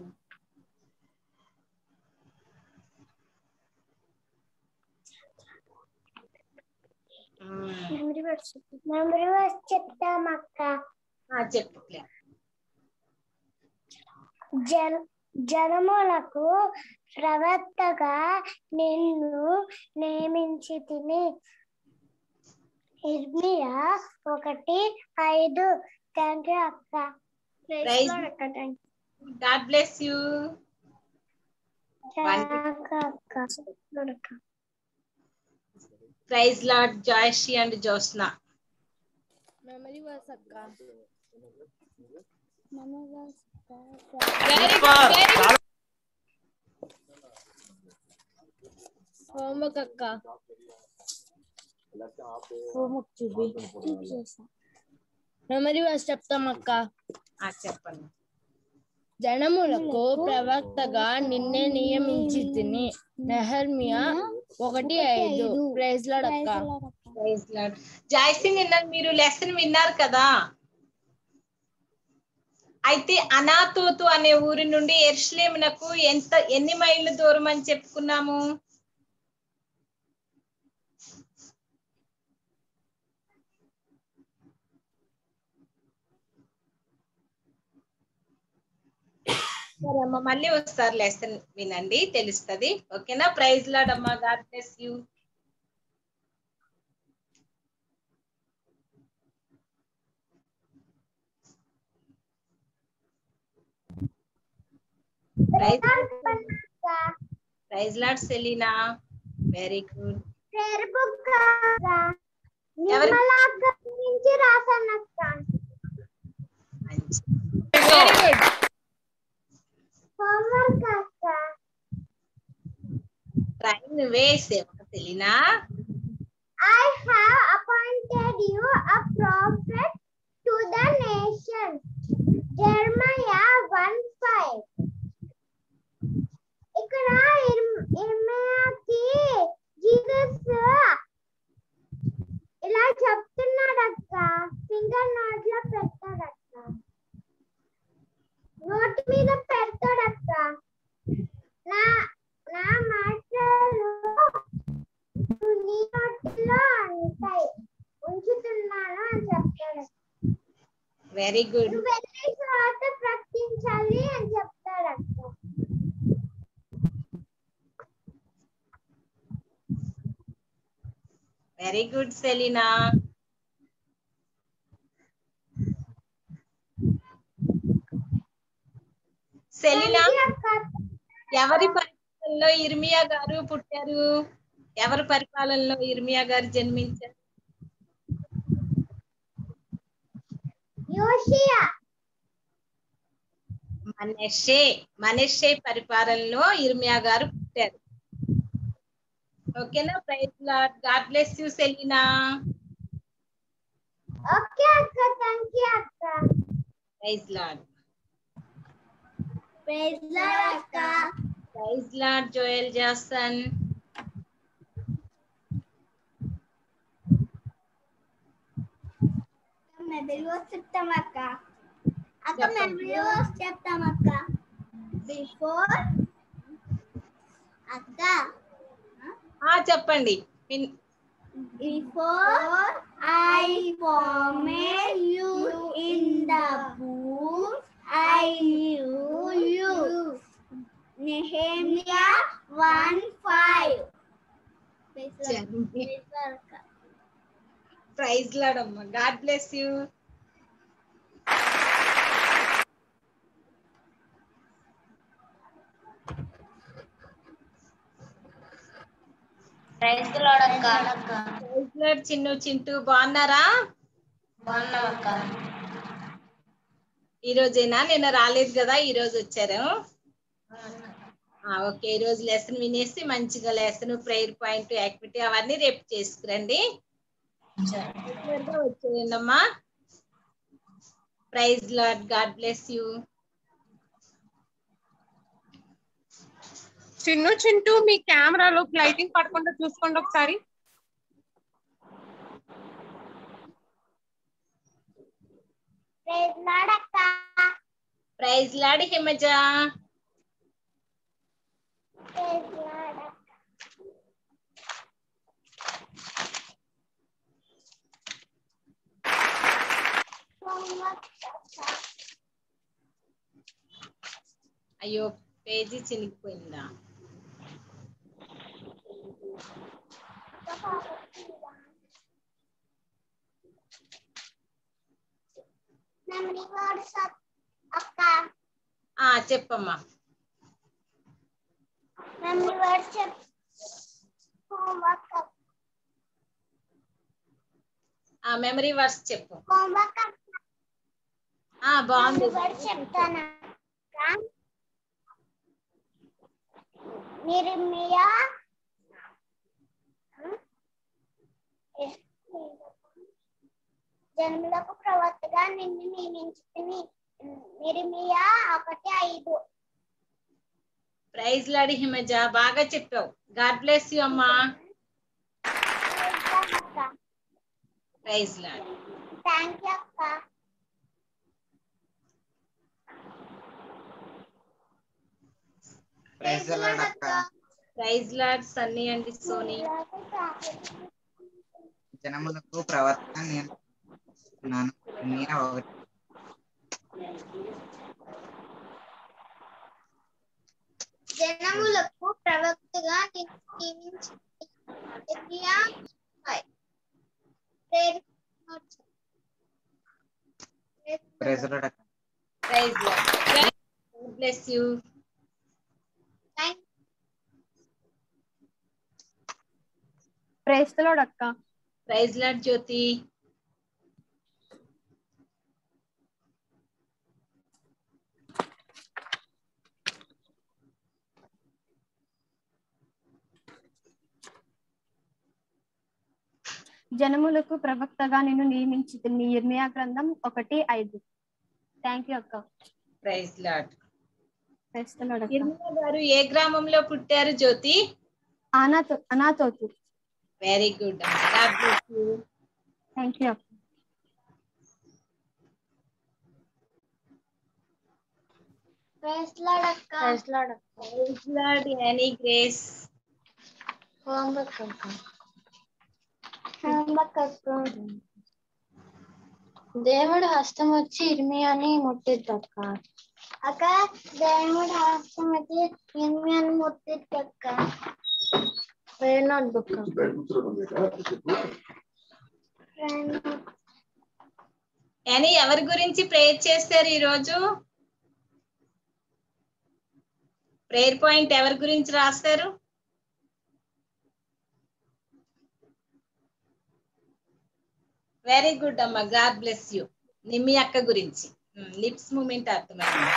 మెమరీ వర్స్ చెప్తామక్క. చెప్పు. జనములకు ప్రవక్తగా నిన్ను నియమించితిని. ఇర్మియా 1:5. థ్యాంక్ యూ అక్క. ప్రైజ్ లార్డ్ అక్క. Thank you. God bless you. Praise Lord Jayashree and Josna. Memory verse అక్క. హోంవర్క్ అక్క. మెమరీ వర్స్ చెప్తామక్క. చెప్పండి. జనములకు ప్రవక్తగా నిన్నే నియమించితిని. నెహెమ్యా 1:5. ప్రైజ్ లార్డ్ అక్క. Praise Lord. జాయశ్రీ, నిన్న మీరు లెసన్ విన్నారు కదా? అయితే అనాతోతు అనే ఊరి నుండి యెరూషలేమునకు ఎన్ని మైళ్ళ దూరం అని చెప్పుకున్నాము? సరే అమ్మ, మళ్ళీ ఒకసారి లెసన్ వినండి, తెలుస్తుంది. ఓకేనా? ప్రైజ్ లార్డ్ అమ్మా. God bless you. Praise Lord Selina. Very good. Prayer book Nirmala అక్క నుంచి రాసానక్క. Very good. హోంవర్క్ అక్క. ట్రైన్ వేసేవా Selina? I have appointed you a prophet to the nations. Jeremiah 1:5. ఇక్కడ ఇర్మియాకి జీసస్ ఇలా చెప్తున్నాడు అక్క. ఫింగర్ నోట్లో పెడతాడు అక్క. నోటి మీద పెడతాడు అక్క. నా నా మాటలు నీ నోటిలో ఉంటాయి, ఉంచుతున్నాను అని చెప్తాడు. Very good. నువ్వు వెళ్ళిన తర్వాత ప్రకటించాలి అని చెప్తాడు అక్క. Very good Selena. సెలీనా, ఎవరి పరిపాలనలో ఇర్మియా గారు పుట్టారు? ఎవరి పరిపాలనలో ఇర్మియా గారు జన్మించారు? యోషియా. మనెషే పరిపాలనలో ఇర్మియా గారు పుట్టారు. ఓకేనా? Praise lord. God bless you Selina. Okay అక్క, థాంక్యూ అక్క. Praise lord. ప్రైజ్ లార్డ్ అక్క. Praise Lord Joel Jason. చెప్తాం అక్క. అక్క చెప్తాం అక్క. బిఫోర్ అక్క చెప్పండి. Before I formed you in the womb, I knew you. Nehemiah 1:5. Praise Lord అమ్మ. God bless you. Praise lord అక్క. Praise Lord Chinnu Chintu. బాగున్నారా? బాగున్నాం అక్క. ఈ రోజేనా? నిన్న రాలేదు కదా, ఈ రోజు వచ్చారు. ఓకే. ఈ రోజు లెసన్ వినేసి మంచిగా లెసన్, ప్రేయర్ పాయింట్, యాక్టివిటీ అవన్నీ రేపు చేసుకురండి. వచ్చేయండి అమ్మా. Praise lord. God bless you. Chinnu Chintu, మీ కెమెరాలో లైటింగ్ పడకుండా చూసుకోండి ఒకసారి. ప్రైజ్ లార్డ్ అక్క. Praise Lord Himaja. Praise lord అక్క. అయ్యో, పేజీ చినిగిపోయిందా? మెమరీ వర్డ్స్ అక్క. చెప్పమ్మా. Memory words homework. Memory words చెప్పు. హోంవర్క్ బాగుంది. వర్డ్స్ చెప్తాను. ఇర్మియా జనములకు ప్రవక్తగా నిన్ను నియమించుకుని. ఇర్మియా 1:5. Praise Lord Himaja. బాగా చెప్పావు. గాడ్ బ్లెస్ యూ అమ్మా. Praise Lord. థాంక్యూ అక్క. ప్రైజ్ లార్డ్ అక్క. ప్రైజ్ లార్డ్ సన్నీ అండి, సోనీ. జనములకు ప్రవర్తన నేను ఇర్మియా 1. జనములకు ప్రవక్తగా నియమించి. ఇర్మియా 5. ప్రైజ్ లార్డ్ అక్క. Praise lord. God bless you. Praise lord అక్క. Praise Lord Jyothi. జనములకు ప్రవక్తగా నిన్ను నియమించుతుంది. ఇర్మియా గ్రంథం 1:5. థాంక్యూ అక్క. Praise lord. ప్రైజ్ లార్డ్ అక్క. ఇర్మియా గారు ఏ గ్రామంలో పుట్టారు జ్యోతి? అనాతోతు. Very good. God bless you. Thank you అక్క. ప్రైజ్ లార్డ్ అక్క. ప్రైజ్ లార్డ్ అక్క. Praise Lord Annie Grace. Homework అక్క. హోంవర్క్ అక్క. దేవుడు హస్తం వచ్చి ఇర్మియాని ముట్టిద్దు అక్క. అక్క దేవుడు హస్తం వచ్చి ఇర్మియాని ముట్టిద్దు అక్క. Prayer note book. యానీ ఎవరి గురించి ప్రేయర్ చేస్తారు ఈరోజు? ప్రేయర్ పాయింట్ ఎవరి గురించి రాస్తారు? వెరీ గుడ్ అమ్మా, గాడ్ బ్లెస్ యూ. నిమ్మి అక్క గురించి లిప్స్ మూమెంట్ అర్థమైంది.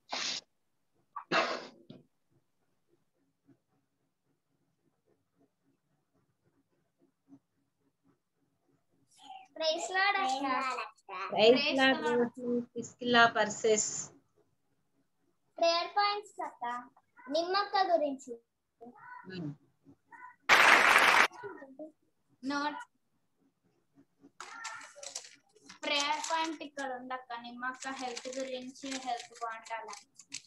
ప్రైజ్ లార్డ్ అక్క. Praise Lord Priscilla Persis. Prayer points అక్క. నిమ్మక్క గురించి. నోట్ ప్రేయర్ పాయింట్ ఇక్కడ ఉండక్క. నిమ్మక్క హెల్త్ గురించి, హెల్త్ బాగుండాలని.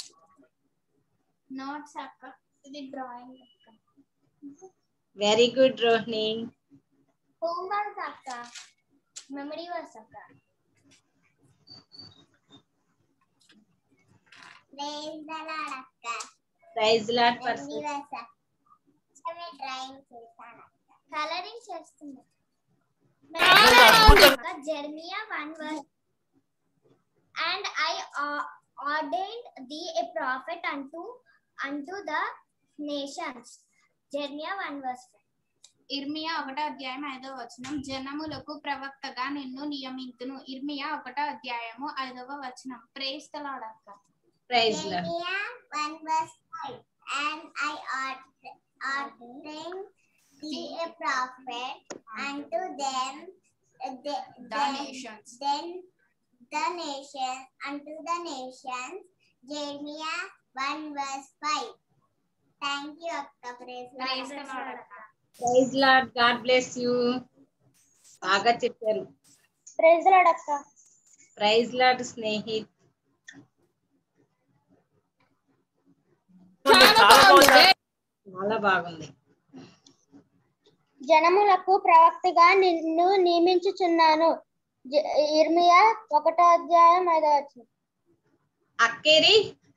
నోట్స్ అక్క. ఇది డ్రాయింగ్ అక్క. Very good Rohini. హోంవర్క్ అక్క. మెమరీ వర్స్ అక్క. ప్రైజ్ లార్డ్ అక్క. Praise Lord Persis. డ్రాయింగ్ చేశాను. కలరింగ్ చేస్తున్నా. Jeremiah 1 verse. And I ordained thee a prophet unto the nations. Jeremiah 1 verse. ఇర్మియా 1వ అధ్యాయం 5వ వచనం. జనములకు ప్రవక్తగా నిన్ను నియమింతును. ఇర్మియా 1వ అధ్యాయము 5వ వచనం. ప్రైజ్ ది లార్డ్ అక్క. Praise Lord. Jeremiah 1 verse 5. And I ordained thee a prophet unto them The nations. Then the nations unto the nations. Jeremiah 1 verse 5. Thank you akka. Praise the Lord akka. Praise lord, God bless you. బాగా చెప్పారు. Praise the Lord akka. Praise Lord Snehith. చాలా బాగుంది. జనములకు ప్రవక్తగా నిన్ను నియమించుచున్నాను. ఇర్మియా 1వ అధ్యాయం 5వ వచనం. అక్కేరి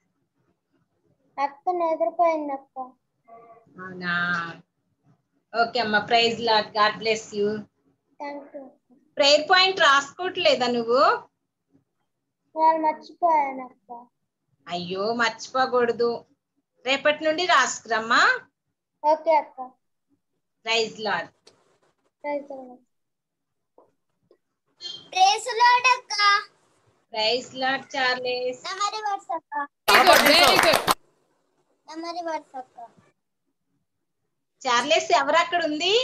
అక్క నిద్రపోయింది అక్క. అవునా? ఓకే అమ్మా. Praise lord, God bless you. Thank you. Prayer point రాసుకోవట్లేదా నువ్వు? వాళ్ళు మర్చిపోయాను అక్క. అయ్యో, మర్చిపోకూడదు. రేపటి నుండి రాసుకురమ్మా. ఓకే అక్క. Praise lord. Praise the lord. Praise the lord అక్క. Praise Lord Charles. Memory verse అక్క. Very good. నమరి వర్స్ అక్క. చార్లెస్ ఎవరు అక్కడ ఉంది?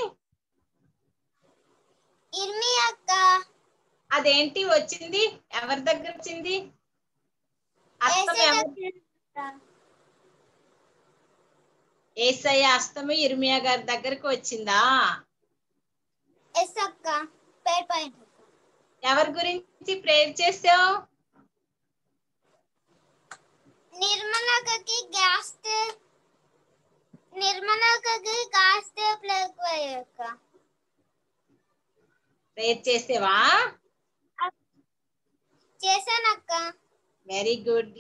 ఇర్మియా అక్క. అదేంటి వచ్చింది? ఎవరి దగ్గర వచ్చింది? యేసయ్య హస్తము ఇర్మియా గారి దగ్గరకు వచ్చిందా? ఎస్ అక్క. Prayer point. ఎవరి గురించి ప్రేయర్ చేసావు? నిర్మలకి గ్యాస్ లేకపోయాక ప్రేయర్ చేసేవా? చేశానక్క. Very good.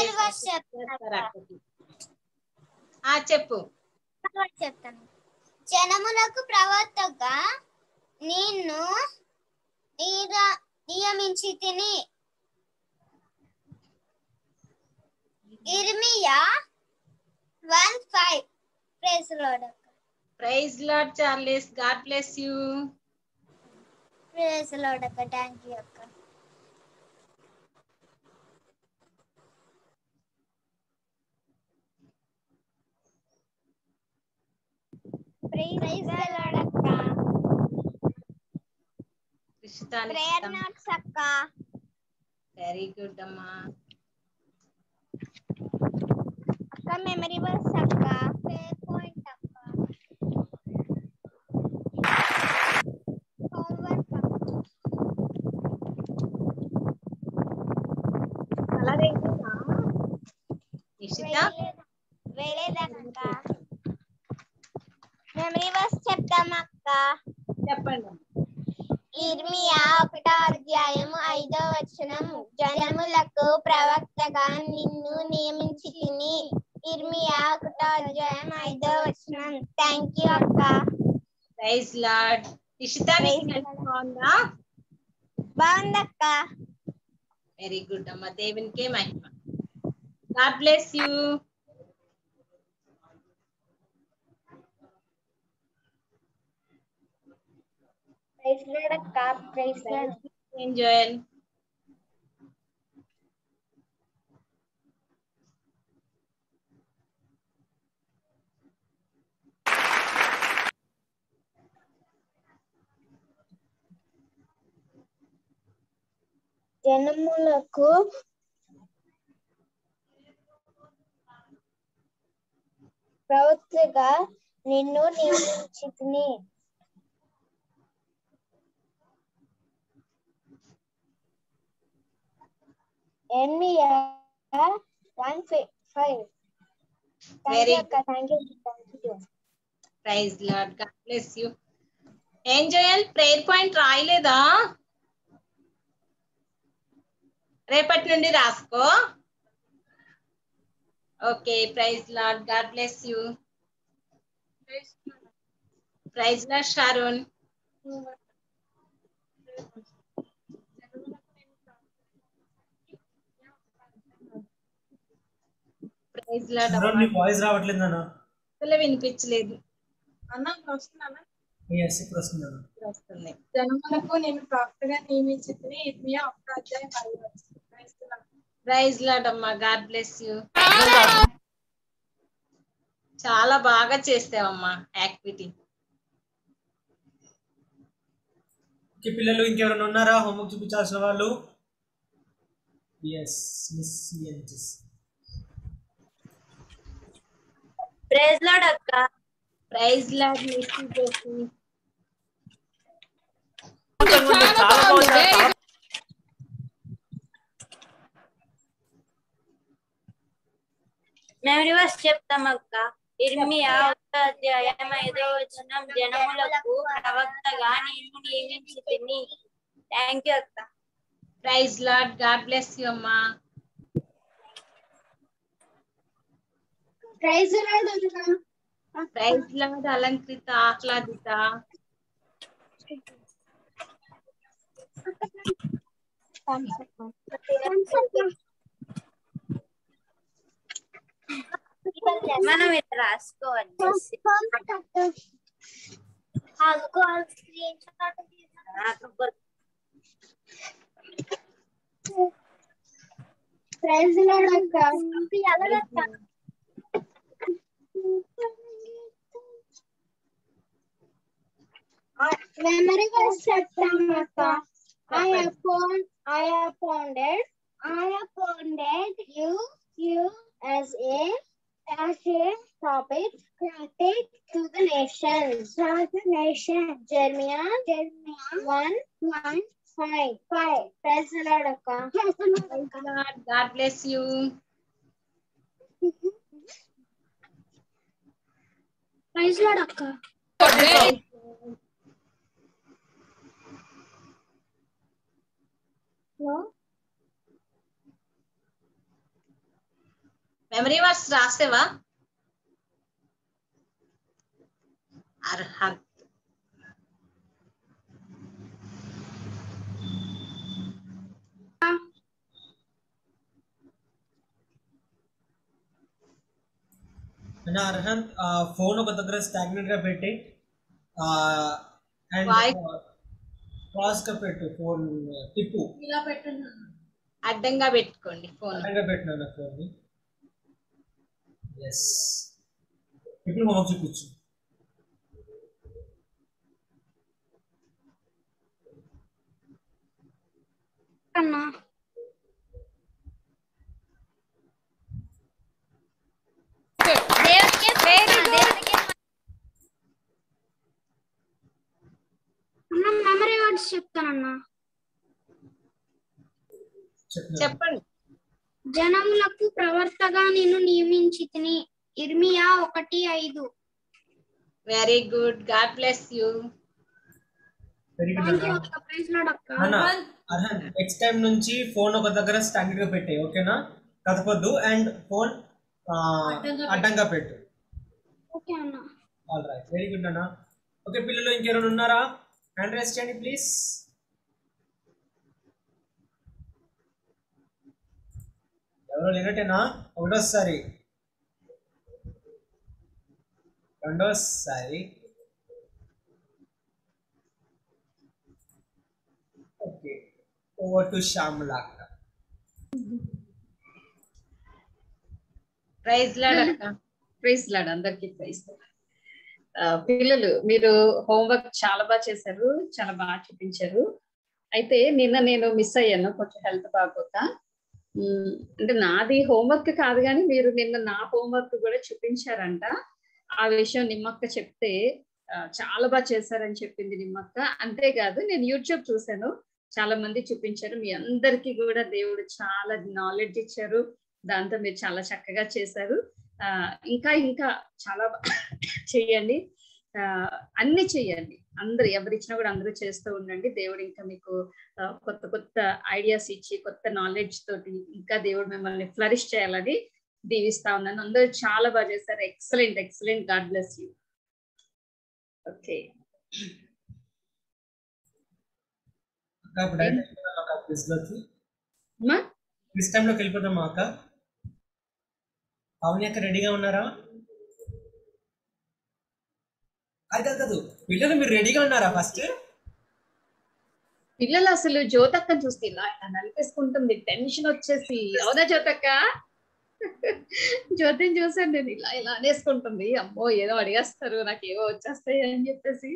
చెప్పు. చెప్తాను. జనములకు ప్రవక్తగా నిన్ను నియమించితిని. ఇర్మియా 1:5. ప్రైజ్ ది లార్డ్ అక్క. Praise Lord Charles, God bless you. Praise the lord అక్క. థ్యాంక్ యూ అక్క. ప్రైజ్ ది లార్డ్ అక్క. ప్రేయర్ నోట్స్ అక్క. వెరీ గుడ్ అమ్మా. అక్క మెమరీ వర్స్ అక్క. ప్రేయర్ పాయింట్ అక్క. హోంవర్క్ అక్క. నిషిత వేలేదక్క. మెమరీ వర్స్ చెప్తామక్క. చెప్పండి. ఇర్మియా 1వ అధ్యాయము 5వ వచనం. జనములకు ప్రవక్తగా నిన్ను నియమించితిని. ఇర్మియా 1వ అధ్యాయం 5వ వచనం. థ్యాంక్ యూ అక్క. Praise Lord. నిషిత బాగుందా? బాగుందక్క. వెరీ గుడ్ అమ్మ. దేవునికే మహిమ. God bless you. Praise lord అక్క. Praise Lord. ఎంజాయ్. జనములకు ప్రవక్తగా నిన్ను నియమించితిని. ఎర్మియా 1:5. Very thank you. Praise lord. God bless you. Enjoy. Prayer point రాయలేదా? రేపటి నుండి రాసుకో. Okay. Praise lord. God bless you. Praise Lord Sharon. Praise Lord. Voice రావట్లేదు అన్న. అసలు వినిపించలేదు అన్న వస్తున్నానా? ఎస్ ఇప్పుడు వస్తుంది. వస్తుంది. జనములకు నేను ప్రవక్తగా నియమించితిని. ఇర్మియా 1వ అధ్యాయం 5వ వచనం. ప్రైజ్ లార్డ్ అమ్మా. God bless you. చాలా బాగా చేస్తావమ్మా యాక్టివిటీ. పిల్లలు ఇంకెవరైనా ఉన్నారా హోంవర్క్ చూపించాల్సిన వాళ్ళు? ఎస్ మిస్ ఎంజెస్. ప్రైజ్ లార్డ్ అక్క. ప్రైజ్ లార్డ్ మిస్ చేసి. మెమరీ వర్స్ చెప్తామక్క. ఇర్మియా 1వ అధ్యాయం 5వ వచనం. జనములకు ప్రవక్తగా నిన్ను నియమించితిని. థ్యాంక్ యూ అక్క. Praise lord. God bless you అమ్మా. ప్రైజ్ లార్డ్ అక్క. Praise Lord Alankrutha Ahladitha. మనం ఇది రాసుకోవాలి. స్క్రీన్ షాట్ ప్రైజ్ లార్డ్ అక్క. Memory verse చెప్తామక్క. I appointed you as a prophet to the nations. Jeremiah 1:5. Praise the Lord akka. Praise Lord. God bless you. Praise Lord akka. Hello. Memory verse రాసేవా? Arhath. Arhath phone ఒక దగ్గర stagnant గా పెట్టి and cross గా పెట్టు. Phone తిప్పు. ఇలా పెట్టండి. అడ్డంగా పెట్టుకోండి ఫోన్. అడ్డంగా పెట్టినా ఫోన్. ఎస్. ఇప్పుడు మనం చూపించు. అన్నా మెమరీ వర్డ్స్ చెప్తానన్నా. అన్న. చెప్పండి. జనములకు ప్రవర్తగా నిన్ను నియమించితిని. ఇర్మియా 1:5. Very good. God bless you. Very good thank you అన్న. అక్క. ప్రైజ్ లార్డ్ అక్క. అర్హన్ నెక్స్ట్ టైం నుంచి ఫోన్ ఒక దగ్గర స్టాండర్డ్ గా పెట్టే, ఓకేనా? కదపొద్దు అండ్ ఫోన్ అడ్డంగా పెట్టు. ఓకే అన్న. ఆల్ రైట్, వెరీ గుడ్ అన్న. ఓకే పిల్లలు, ఇంకెవరైనా ఉన్నారా? హ్యాండ్ రైజ్ చేయండి ప్లీజ్. ఎవరో లేనట్టేనా? ఒకటోసారి, రెండోసారి. ఓకే, ఓవర్ టు శ్యామలా అక్క. ప్రైజ్ లార్డ్ అక్క. Praise Lord. అందరికీ ప్రైజ్ లార్డ్. పిల్లలు, మీరు హోంవర్క్ చాలా బాగా చేశారు, చాలా బాగా చూపించారు. అయితే నిన్న నేను మిస్ అయ్యాను, కొంచెం హెల్త్ బాగోక. అంటే నాది హోంవర్క్ కాదు కానీ మీరు నిన్న నా హోంవర్క్ కూడా చూపించారంట. ఆ విషయం నిమ్మక్క చెప్తే చాలా బాగా చేశారని చెప్పింది నిమ్మక్క. అంతేకాదు నేను యూట్యూబ్ చూశాను, చాలా మంది చూపించారు. మీ అందరికీ కూడా దేవుడు చాలా నాలెడ్జ్ ఇచ్చారు, దాంతో మీరు చాలా చక్కగా చేశారు. ఇంకా ఇంకా చాలా చెయ్యండి, అన్ని చెయ్యండి. అందరు ఎవరు ఇచ్చినా కూడా అందరూ చేస్తూ ఉండండి. దేవుడు ఇంకా మీకు కొత్త కొత్త ఐడియాస్ ఇచ్చి కొత్త నాలెడ్జ్ తోటి ఇంకా దేవుడు మిమ్మల్ని ఫ్లరిష్ చేయాలని దీవిస్తా ఉన్నాను. అందరూ చాలా బాగా చేశారు. Excellent excellent. God bless you. Okay, quiz టైంలోకి వెళ్ళిపోతాం అక్క. పావని అక్క రెడీగా ఉన్నారా? అది కాదు, పిల్లలు మీరు రెడీగా ఉన్నారా? ఫస్ట్ పిల్లలు అసలు జ్యోతక్కని చూస్తే ఇలా నలిపేసుకుంటుంది, టెన్షన్ వచ్చేసి. అవునా జ్యోతక్క? జ్యోతిని చూసాను నేను, ఇలా ఇలా అనేసుకుంటుంది. అమ్మో ఏదో అడిగేస్తారు, నాకు ఏవో వచ్చేస్తాయి అని చెప్పేసి.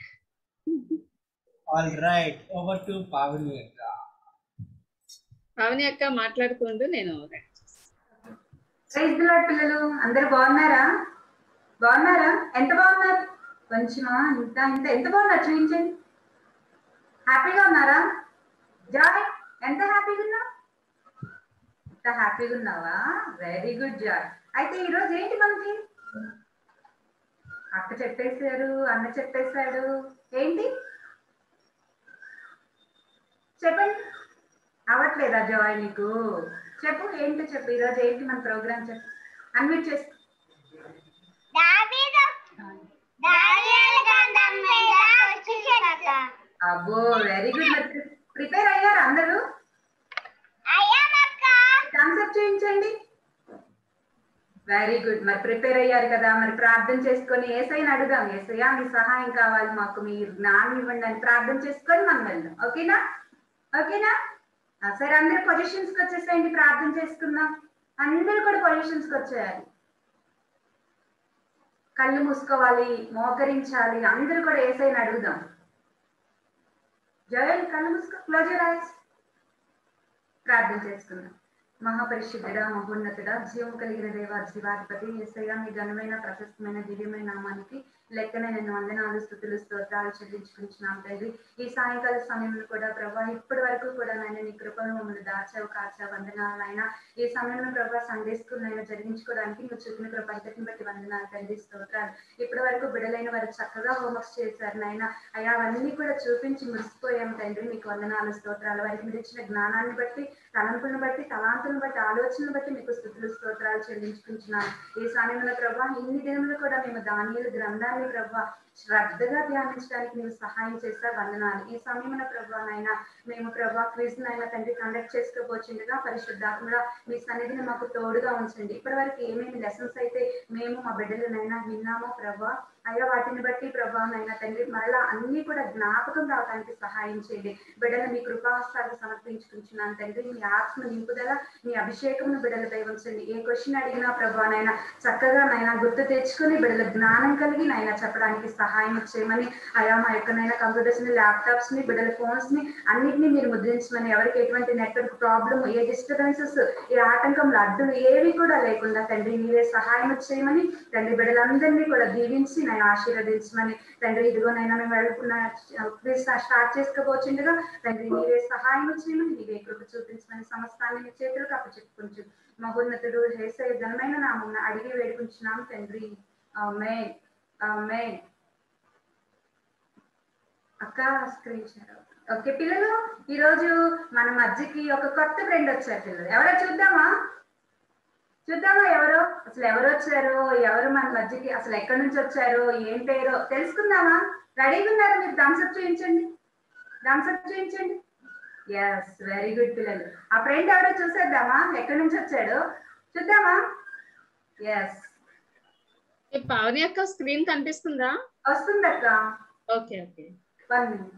All right, over to Pavani అక్క. పావని అక్క మాట్లాడుకుంటూ నేను. ప్రైజ్ ది లార్డ్ పిల్లలు, అందరు బాగున్నారా? బాగున్నారా? ఎంత బాగున్నారు? కొంచెమా? ఇంత ఇంత ఎంత బాగున్నారు చూపించండి. హ్యాపీగా ఉన్నారా? జాయ్, ఎంత హ్యాపీగా ఉన్నావు? ఎంత హ్యాపీగా ఉన్నావా? Very good Joy. అయితే ఈరోజు ఏంటి మనకి? అక్క చెప్పేశారు, అన్న చెప్పేశాడు. ఏంటి చెప్పండి. అవ్వట్లేదా జాయ్ నీకు? చెప్పు, ఏంటో చెప్పు. ఈరోజు ఏంటి మన ప్రోగ్రామ్? చెప్పు, అన్మ్యూట్ చేసి. అబ్బో వెరీ గుడ్. మరి ప్రిపేర్ అయ్యారు అందరూ? కాన్సెప్ట్ చేయించండి. Very good. మరి ప్రిపేర్ అయ్యారు కదా, మరి ప్రార్థన చేసుకొని యేసయ్యని అడుగుదాం. యేసయ్య మీ సహాయం కావాలి, మాకు మీ జ్ఞానం ఇవ్వండి అని ప్రార్థన చేసుకొని మనం వెళ్దాం. ఓకేనా? ఓకేనా? సరే, అందరూ పొజిషన్స్ కి వచ్చేసేయండి, ప్రార్థన చేసుకుందాం. అందరూ కూడా పొజిషన్స్ కి వచ్చేయాలి, కళ్ళు మూసుకోవాలి, మోకరించాలి. అందరూ కూడా యేసయ్యని అడుగుదాం. జయల్, కళ్ళు మూసుకో, క్లోజ్ యువర్ ఐస్. ప్రార్థన చేసుకుందాం. మహాపరిశుద్ధుడా, మహోన్నతుడా, జీవం కలిగిన దేవా, జీవాధిపతి యేసయ్య, మీ ఘనమైన ప్రశస్తమైన దివ్యమైన నామానికి లెక్కనే నేను వందనాలు, స్తుతులు, స్తోత్రాలు చెల్లించుకుంటున్నాం తండ్రి. ఈ సాయంకాల సమయంలో కూడా ప్రభా, ఇప్పటి వరకు కూడా నాయన నీ కృపను మమ్మల్ని దాచావు, కాచావు. వందనాలు నాయన. ఈ సమయంలో ప్రభా సండే స్కూల్ నాయన జరిగించుకోవడానికి నువ్వు చూపిన కృప అంతటిని బట్టి వందనాలు తండ్రి, స్తోత్రాలు. ఇప్పటి వరకు బిడలైన వారు చక్కగా హోంవర్క్స్ చేశారు నాయన. అయ్యా అవన్నీ కూడా చూపించి మురిసిపోయాం తండ్రి, మీకు వందనాలు, స్తోత్రాలు. వారికి మీరు ఇచ్చిన జ్ఞానాన్ని బట్టి, తలంపులను బట్టి, తలాంతులను బట్టి, ఆలోచనను బట్టి మీకు స్తుతులు, స్తోత్రాలు చెల్లించుకుంటున్నాను. ఈ సమయంలో ప్రభా ఇన్ని దినములు కూడా మేము దానియేలు గ్రంథాన్ని ప్రభా శ్రద్ధగా ధ్యానించడానికి ನೀವು సహాయం చేస్తా. వందనాలు. ఈ సమయంలో ప్రభా నాయన మేము ప్రభా క్విజ్ నాయన తండ్రి కండక్ట్ చేసుకోబోచుండగా పరిశుద్ధాత్మగా మీ సన్నిధిని మాకు తోడుగా ఉంచండి. ఇప్పటి వరకు ఏమేమి లెసన్స్ అయితే మేము మా బిడ్డలనైనా విన్నామో ప్రభా, అయ్యా వాటిని బట్టి ప్రభా నాయన తండ్రి మరలా అన్ని కూడా జ్ఞాపకం రావడానికి సహాయం చేయండి. బిడ్డలు మీ కృపాహస్తాలకు సమర్పించుకుంటున్నాను తండ్రి. మీ ఆత్మ నింపుదల, మీ అభిషేకమును బిడ్డలపై ఉంచండి. ఏ క్వశ్చన్ అడిగినా ప్రభా నాయన చక్కగా నాయన గుర్తు తెచ్చుకుని బిడ్డల జ్ఞానం కలిగి నాయన చెప్పడానికి సహాయం చేయమని అయా మా యొక్కనైనా కంప్యూటర్స్ ని ల్యాప్టాప్స్ ని బిడ్డల ఫోన్స్ ని అన్నిటిని మీరు ముద్రించమని ఎవరికి ఎటువంటి నెట్వర్క్ ప్రాబ్లం ఏ డిస్టర్బెన్సెస్ ఏ ఆటంకములు అడ్డులు ఏవి కూడా లేకుండా తండ్రి మీరే సహాయం చేయమని తండ్రి బిడ్డలందరినీ కూడా దీవించి నేను ఆశీర్వదించమని తండ్రి ఇదిగోనైనా మేము వెళ్తున్న స్టార్ట్ చేసుకోబోచుండగా తండ్రి మీరే సహాయం చేయమని మీరే కృప చూపించమని సమస్తాన్ని మీ చేతులకు అప్పచెప్పుకుంటూ మహోన్నతుడు యేసయ్య ఘనమైన నామమున అడిగి వేడుకుంటున్నాం తండ్రి ఆమేన్ ఆమేన్. అక్క స్క్రీన్ షేర్. ఓకే పిల్లలు, ఈ రోజు మన మధ్యకి ఒక కొత్త ఫ్రెండ్ వచ్చారు పిల్లలు. ఎవరో చూద్దామా ఎవరు అసలు ఎవరు వచ్చారు, ఎవరు మన మధ్యకి అసలు ఎక్కడి నుంచి వచ్చారు, ఏం పేరో తెలుసుకుందామా? రెడీగా ఉన్నారా? మీరు థమ్స్అప్ చూపించండి. ఎస్, వెరీ గుడ్ పిల్లలు. ఆ ఫ్రెండ్ ఎవరో చూసేద్దామా, ఎక్కడి నుంచి వచ్చాడు చూద్దామా? ఎస్, పావని అక్క స్క్రీన్ కనిపిస్తుందా? వస్తుంది అక్క. Okay okay, 1 minute.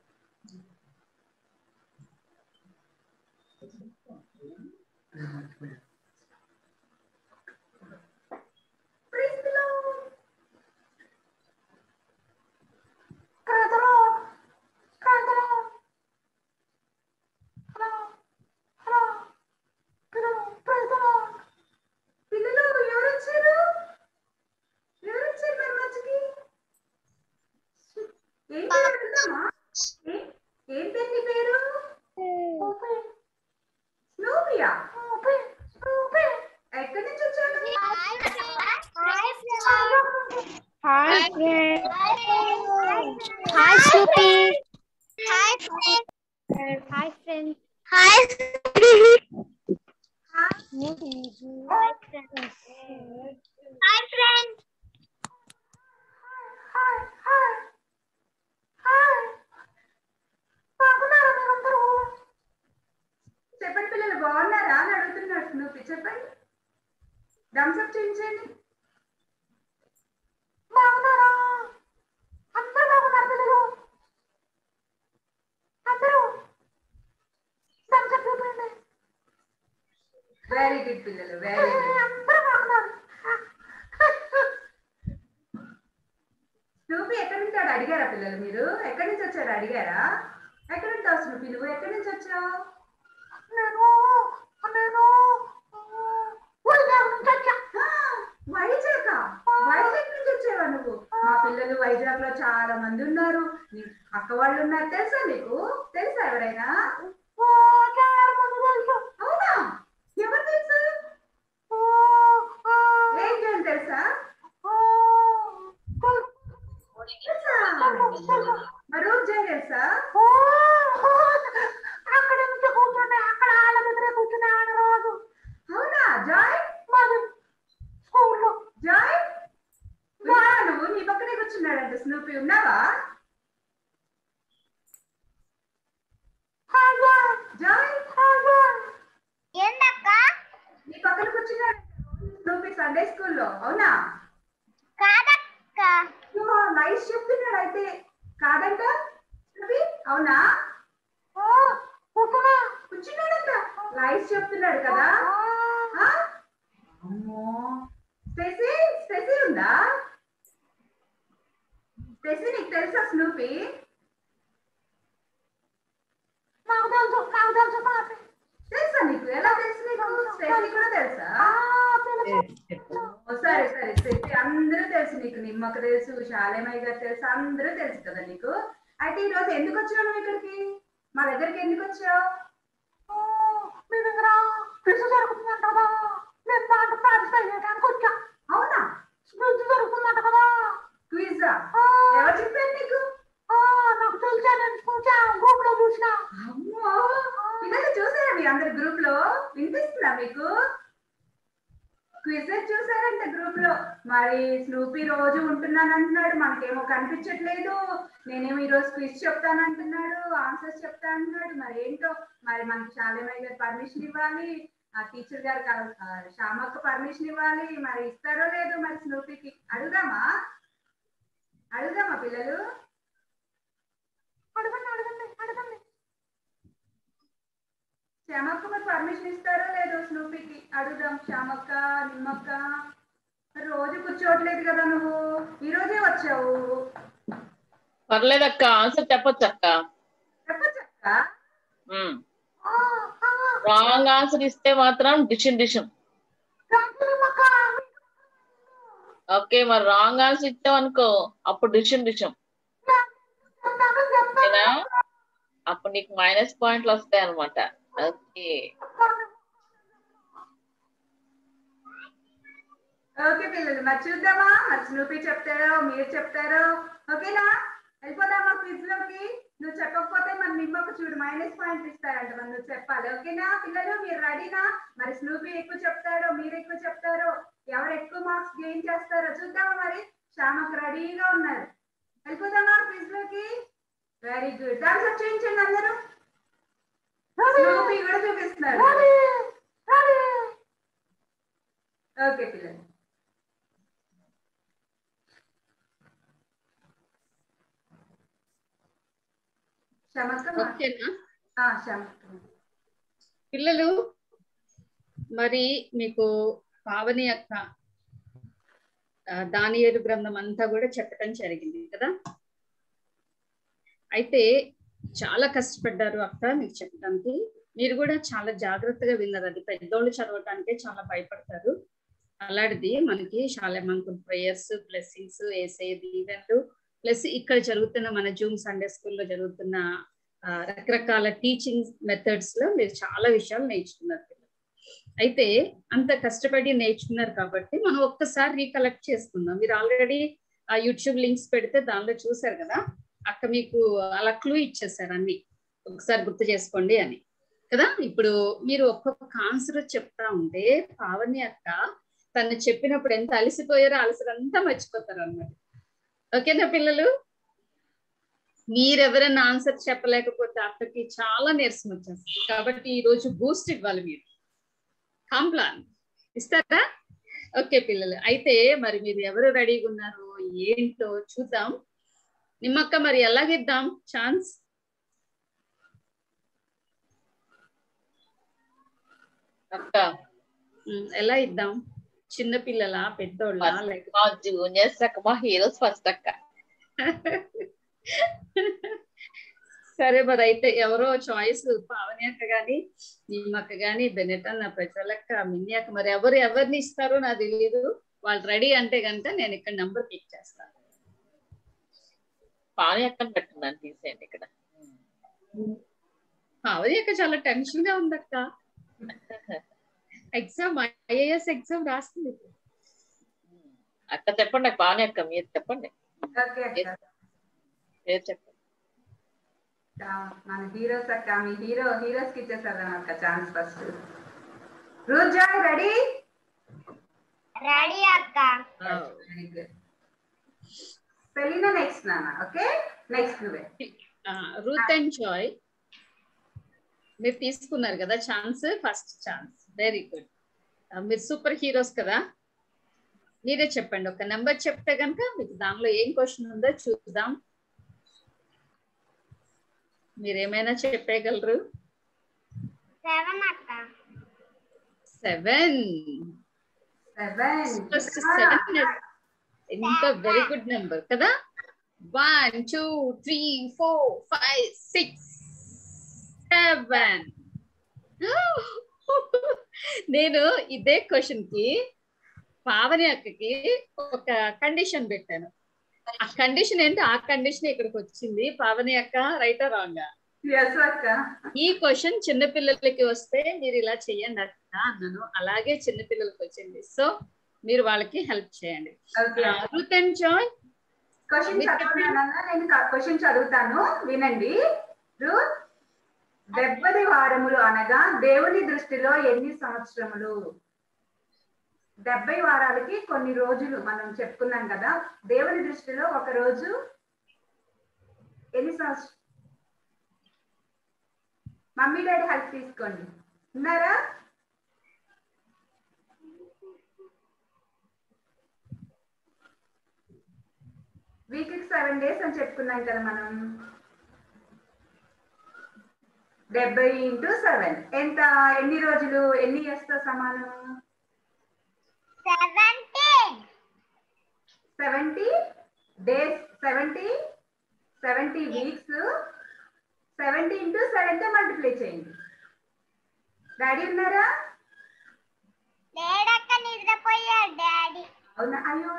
చెప్పండి పిల్లలు, బాగున్నారా అని అడుగుతున్నాడు స్నూపీ. చెప్పండి, థమ్స్అప్ చేయించండి. బాగున్నారా? అందరూ బాగున్నారు పిల్లలు, అందరూ థమ్స్అప్ చూపండి. వెరీ గుడ్ పిల్లలు, వెరీ గుడ్. అందరూ బాగున్నారు. స్నూపీ ఎక్కడి నుంచి అడిగారా పిల్లలు? మీరు ఎక్కడి నుంచి వచ్చారు అడిగారా? ఎక్కడి నుంచి వస్తావు స్నూపీ? నువ్వు ఎక్కడి నుంచి వచ్చావు? నేను వైజాగ్ నుంచి వచ్చావా నువ్వు? మా పిల్లలు వైజాగ్ లో చాలా మంది ఉన్నారు. అక్క వాళ్ళు ఉన్నారు, తెలుసా నీకు? తెలుసా ఎవరైనా? అవునా? ఎవరు తెలుసు? ఏం చేయాలి తెలుసా? మరి జయం తెలుసా? అక్కడ నుంచి కూర్చున్నా, అక్కడ వాళ్ళ దగ్గర కూర్చున్నాను రోజు. అవునా జాయ్? మరి స్కూల్లో జాయ్ నువ్వు నీ పక్కనే కూర్చున్నాడంట స్నూపీ. ఉన్నావా జాయ్? ఏంటక్క నీ పక్కన కూర్చున్నాడు స్నూపీ సండే స్కూల్లో? అవునా? కాదక్క, నైస్ చెప్తున్నాడు. అయితే కాదంట స్నూపీ? అవునా? కూర్చున్నాడంట, నైస్ చెప్తున్నాడు కదా. అమ్మో, స్టెసీ ఉందా? స్టెసీ నీకు తెలుసా స్నూపీ? తెలుసా నీకు? ఎలా తెలుసు నీకు? స్టెసీ కూడా తెలుసా? సరే సరే స్టెసీ, అందరూ తెలుసు నీకు. నిమ్మకు తెలుసు, శాలేమయ్య గారు తెలుసు, అందరూ తెలుసు కదా నీకు. అయితే ఈ రోజు ఎందుకు వచ్చావు నువ్వు ఇక్కడికి? మా దగ్గరికి ఎందుకు వచ్చావు? అవునా? జరుగుతుందంట కదా. క్విజ్ ఎవరు చెప్పారు నీకు? నాకు తెలుసా, నేను గ్రూప్ లో చూసిన. అమ్మో, పిల్లలు చూసారా మీ అందరు గ్రూప్ లో? వినిపిస్తుందా మీకు? క్విజ్ చూసారంట గ్రూప్ లో. మరి స్నూపీ రోజు ఉంటున్నాను అంటున్నాడు, మనకేమో కనిపించట్లేదు. నేనేమో ఈ రోజు క్విజ్ చెప్తానంటున్నాడు, ఆన్సర్స్ చెప్తా అంటున్నాడు. మరి ఏంటో, మరి మనకి శాలేమయ్య గారు పర్మిషన్ ఇవ్వాలి, ఆ టీచర్ గారు శ్యామక్క పర్మిషన్ ఇవ్వాలి. మరి ఇస్తారో లేదో మరి స్నూపీకి. అడుగుదామా పిల్లలు? అడగండి. శ్యామక్క మరి పర్మిషన్ ఇస్తారో లేదో స్నూపీకి? అడుగుదాం. శ్యామక్క, నిమ్మక్క రోజు కూర్చోవట్లేదు కదా నువ్వు, ఈ రోజే వచ్చావు. పర్లేదక్క, ఆన్సర్ చెప్పొచ్చు అక్క. చెప్పొచ్చక్క. రాంగ్ ఆన్సర్ ఇస్తే మాత్రం డిషన్. ఓకే, మరి రాంగ్ ఆన్సర్ ఇచ్చావనుకో అప్పుడు డిషన్. ఓకేనా? అప్పుడు నీకు మైనస్ పాయింట్లు వస్తాయి అనమాట. ఓకే ఓకే పిల్లలు, మరి చూద్దామా, మరి స్నూపీ చెప్తారో మీరు చెప్తారో. ఓకేనా? వెళ్ళిపోదామా క్విజ్ లోకి. నువ్వు చెప్పకపోతే మరి నిమ్మకు చూడు మైనస్ పాయింట్ ఇస్తారంట, మరి నువ్వు చెప్పాలి. ఓకేనా పిల్లలు, మీరు రెడీనా? మరి స్నూపీ ఎక్కువ చెప్తారో మీరు ఎక్కువ చెప్తారో, ఎవరు ఎక్కువ మార్క్స్ గెయిన్ చేస్తారో చూద్దామా. మరి శ్యామకు రెడీగా ఉన్నారు. వెళ్ళిపోదామా క్విజ్ లోకి. వెరీ గుడ్, థమ్స్ అప్ చేయించండి అందరూ. స్నూపీ కూడా చూపిస్తున్నారు. ఓకే పిల్లలు, పిల్లలు మరి మీకు పావని అక్క దానియేలు గ్రంథం అంతా కూడా చెప్పడం జరిగింది కదా. అయితే చాలా కష్టపడ్డారు అక్క మీకు చెప్పడానికి. మీరు కూడా చాలా జాగ్రత్తగా విన్నారు. అది పెద్దోళ్ళు చదవటానికే చాలా భయపడతారు. అలాంటిది మనకి శాలేమాంకుల్ ప్రేయర్స్, బ్లెస్సింగ్స్, ఏసే దీవెనలు, ప్లస్ ఇక్కడ జరుగుతున్న మన జూమ్ సండే స్కూల్లో జరుగుతున్న రకరకాల టీచింగ్ మెథడ్స్ లో మీరు చాలా విషయాలు నేర్చుకున్నారు. అయితే అంత కష్టపడి నేర్చుకున్నారు కాబట్టి మనం ఒక్కసారి రీకలెక్ట్ చేసుకుందాం. మీరు ఆల్రెడీ యూట్యూబ్ లింక్స్ పెడితే దానిలో చూసారు కదా, అక్క మీకు అలా క్లూ ఇచ్చేసారు అన్ని, ఒకసారి గుర్తు చేసుకోండి అని కదా. ఇప్పుడు మీరు ఒక్కొక్క ఆన్సర్ చెప్తా ఉంటే పావని అక్క తను చెప్పినప్పుడు ఎంత అలసిపోయారో అలసరంతా మర్చిపోతారు అన్నమాట. ఓకేనా పిల్లలు? మీరెవరైనా ఆన్సర్ చెప్పలేకపోతే అక్కడికి చాలా నీరసం వచ్చేస్తుంది. కాబట్టి ఈ రోజు బూస్ట్ ఇవ్వాలి, మీరు కాంప్లాన్ ఇస్తారా? ఓకే పిల్లలు, అయితే మరి మీరు ఎవరు రెడీగా ఉన్నారో ఏంటో చూద్దాం. నిమ్మక్క మరి ఎలాగిద్దాం ఛాన్స్? అక్క ఎలా ఇద్దాం? చిన్న పిల్లల పెద్దోళ్ళ? జూనియర్స్ అక్క, మా హీరోస్ ఫస్ట్ అక్క. సరే మరి అయితే ఎవరో చాయిస్, పావని అక్క గాని, నిమ్మక్క గాని, బెనెట్ అన్న, ప్రజలక్క, మిన్ని అక్క, మరి ఎవరిని ఇస్తారో నాకు తెలియదు. వాళ్ళు రెడీ అంటే కనుక నేను ఇక్కడ నంబర్ క్లిక్ చేస్తాను. పావని అక్కని పెట్టున్నాను, తీసేయండి ఇక్కడ. పావని అక్క చాలా టెన్షన్ గా ఉందక్క. ఎగ్జామ్, ఐఏఎస్ ఎగ్జామ్ రాస్తుంది. అక్క చెప్పండి, పావని అక్క మీరు చెప్పండి. చెప్పండి. మన హీరోస్ అక్క, మీ హీరోస్ కి ఇచ్చేసారు అక్క chance first. Roja ready? Ready అక్క. Very good. పెళ్ళిన నెక్స్ట్ నాన్న. ఓకే, నెక్స్ట్ నువ్వే. రూత్ అండ్ జాయ్ మీరు తీసుకున్నారు కదా chance, first chance. Very good. మీరు సూపర్ హీరోస్ కదా. మీరే చెప్పండి, ఒక నెంబర్ చెప్తే కనుక మీకు దానిలో ఏం క్వశ్చన్ ఉందో చూద్దాం. మీరేమైనా చెప్పగలరు? 7 అక్క. 7. ఇంకా వెరీ గుడ్ నెంబర్ కదా. 1 2 3 4 5 6 7. నేను ఇదే క్వశ్చన్ కి పావని అక్కకి ఒక కండిషన్ పెట్టాను. ఆ కండిషన్ ఏంటి, ఆ కండిషన్ ఇక్కడికి వచ్చింది. పావని అక్క రైటా రాంగా? ఈ క్వశ్చన్ చిన్నపిల్లలకి వస్తే మీరు ఇలా చెయ్యండి అక్క అన్నాను, అలాగే చిన్నపిల్లలకి వచ్చింది. సో మీరు వాళ్ళకి హెల్ప్ చేయండి. రూత్ అండ్ జాయ్ నేను క్వశ్చన్ చదువుతాను, వినండి. రూత్, 70 వారములు అనగా దేవుని దృష్టిలో ఎన్ని సంవత్సరములు? 70 వారాలకి కొన్ని రోజులు మనం చెప్పుకున్నాం కదా. దేవుని దృష్టిలో ఒక రోజు ఎన్ని సంవత్సరం? మమ్మీ డాడీ హెల్ప్ తీసుకోండి, ఉన్నారా? వీక్ 7 days అని చెప్పుకున్నాం కదా మనం. 70 × 7 ఎంత? ఎన్ని రోజులు, ఎన్ని ఇయర్స్ తో సమానం? 17. 70 days, 70 వీక్స్ 70 into 7 తో మల్టిప్లై చేయండి. డాడీ ఉన్నారా? లేడక్క నిద్రపోయాడు డాడీ. అవునా? అయ్యో.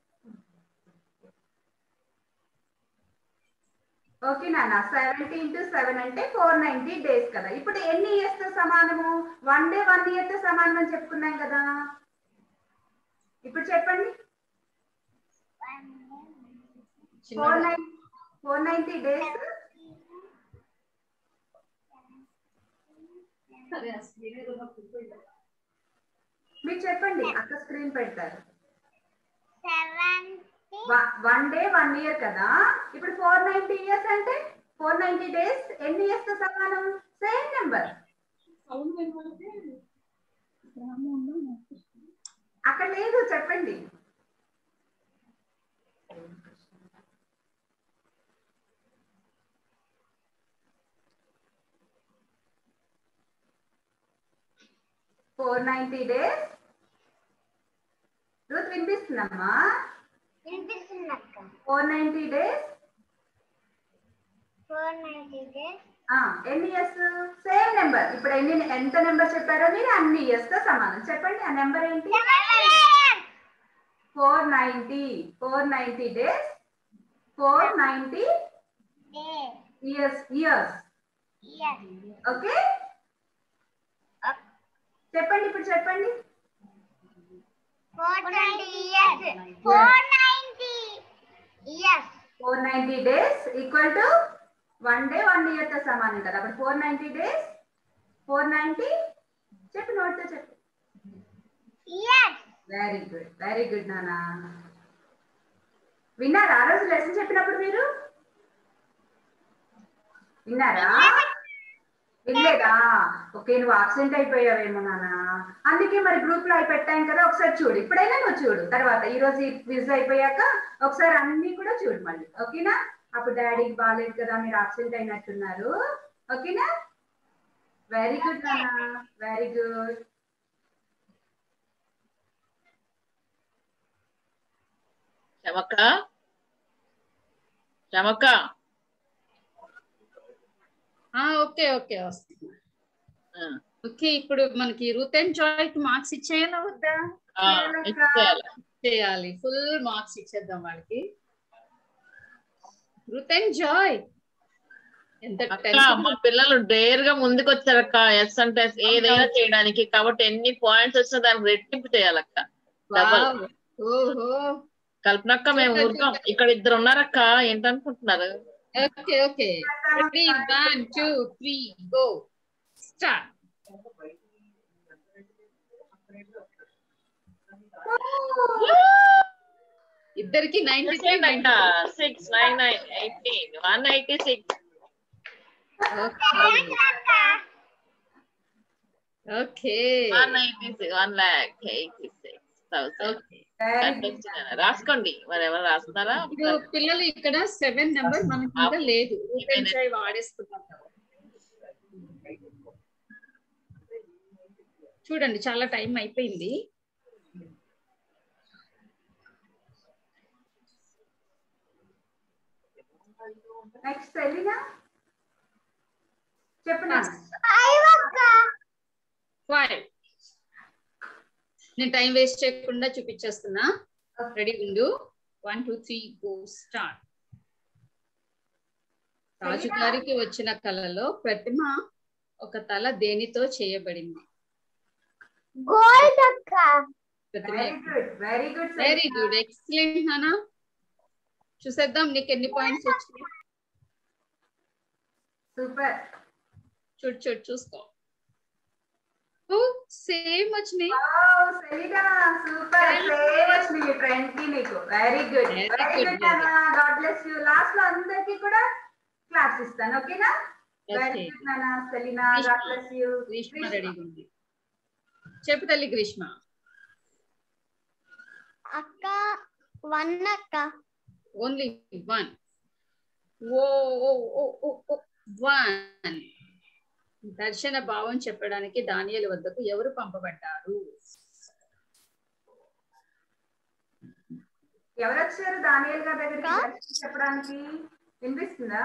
ఓకే నాన్న, 70 into 7 అంటే 490 డేస్ కదా. ఇప్పుడు ఎన్ని ఇయర్స్ తో సమానము? 1 day 1 year తో సమానం అని చెప్పుకున్నాం కదా. ఇప్పుడు చెప్పండి. 490 డేస్ మీరు చెప్పండి, అక్క స్క్రీన్ పెడతారు. 1 day 1 year కదా. ఇప్పుడు 490 ఇయర్స్ అంటే 490 డేస్ ఎన్ని ఇయర్స్ తో సమానం? Same number. అక్కడ లేదు, చెప్పండి. $490 days. రూత్ వినిపిస్తుందమ్మా? వినిపిస్తుంది అక్క. 490 days. 490 days. ఎన్ని ఇయర్స్? Same number. ఇప్పుడు ఎంత నెంబర్ చెప్పారో మీరు అన్ని ఇయర్స్ తో సమానం. చెప్పండి ఆ నెంబర్ ఏంటి? 490 డేస్ 490 ఇయర్స్. ఓకే, చెప్పండి. ఇప్పుడు చెప్పండి. 490 years. 490 days equal to 1 day 1 year తో సమానం కదా. అప్పుడు 490 days 490 చెప్పు, నోట్ తో చెప్పు. వెరీ గుడ్ నానా. విన్నారా ఆ రోజు లెసన్ చెప్పినప్పుడు? మీరు విన్నారా? వినలేదా? ఓకే, నువ్వు అబ్సెంట్ అయిపోయావేమో నాన్న. అందుకే మరి గ్రూప్ లో అవి పెట్టాను కదా, ఒకసారి చూడు. ఇప్పుడైనా నువ్వు చూడు, తర్వాత ఈ రోజు క్విజ్ అయిపోయాక ఒకసారి అన్ని కూడా చూడు మళ్ళీ. ఓకేనా? అప్పుడు డాడీకి బాగాలేదు కదా, మీరు అబ్సెంట్ అయినట్టున్నారు. ఓకేనా? వెరీ గుడ్ నాన్న, వెరీ గుడ్. చమక్క ఓకే ఓకే ఓకే. ఇప్పుడు మనకి రూత్ అండ్ జాయ్ కి మార్క్స్ ఇచ్చేయాలా వద్దా? చేయాలి. ఫుల్ మార్క్స్ ఇచ్చేద్దాం వాళ్ళకి. రూత్ అండ్ జాయ్ మా పిల్లలు డేర్ గా ముందుకు వచ్చారక్క. ఎస్ అంటే ఏదైనా చేయడానికి. కాబట్టి ఎన్ని పాయింట్స్ వచ్చినా దానికి రెట్టింపు చేయాలక్క. ఓహో కల్పనక్క, మేము ఊరుతాం. ఇక్కడ 2 ఉన్నారక్క. ఏంటనుకుంటున్నారు? Okay okay, 1 2 3 go start. ఇద్దరికి 93 6 9 9 18 186. ఓకే 186 1,86,000. రాసుకోండి. మరి ఎవరు రాస్తున్నారా? ఇప్పుడు పిల్లలు ఇక్కడ 7 నెంబర్ మనకి ఇంకా లేదు. వాడేసుకుంటాం. చూడండి, చాలా టైం అయిపోయింది. నెక్స్ట్ ఎలినా చెప్పనా? 5. నేను టైం వేస్ట్ చేయకుండా చూపించేస్తున్నా. రెడీ ఉండు. 1 2 3 గో స్టార్ట్. రాజు గారికి వచ్చిన కళలో ప్రతిమ ఒక తల దేనితో చేయబడింది? గోల్డ్ అక్క. వెరీ గుడ్ ఎక్సలెంట్ నానా. చూసేద్దాం నీకు ఎన్ని పాయింట్స్ వచ్చినాయి. సూపర్. చూడు చూసుకో. సేమ్ వచ్చినాయి. సూపర్, సేమ్ వచ్చినాయి ఫ్రెండ్ కి నీకు. వెరీ గుడ్ నానా. God bless you. లాస్ట్ లో అందరికి కూడా క్లాప్స్ ఇస్తాను. ఓకేనా? వెరీ గుడ్ నానా. Selina, God bless you. Grishma రెడీగా ఉంది. చెప్పు తల్లి గ్రీష్మ. అక్క 1 అక్క. ఓన్లీ 1. ఓ 1. దర్శన భావం చెప్పడానికి దానియేలు వద్దకు ఎవరు పంపబడ్డారు? ఎవరు వచ్చారు దానియేల్ గారి దగ్గరికి దర్శనం చెప్పడానికి? వినిపిస్తుందా?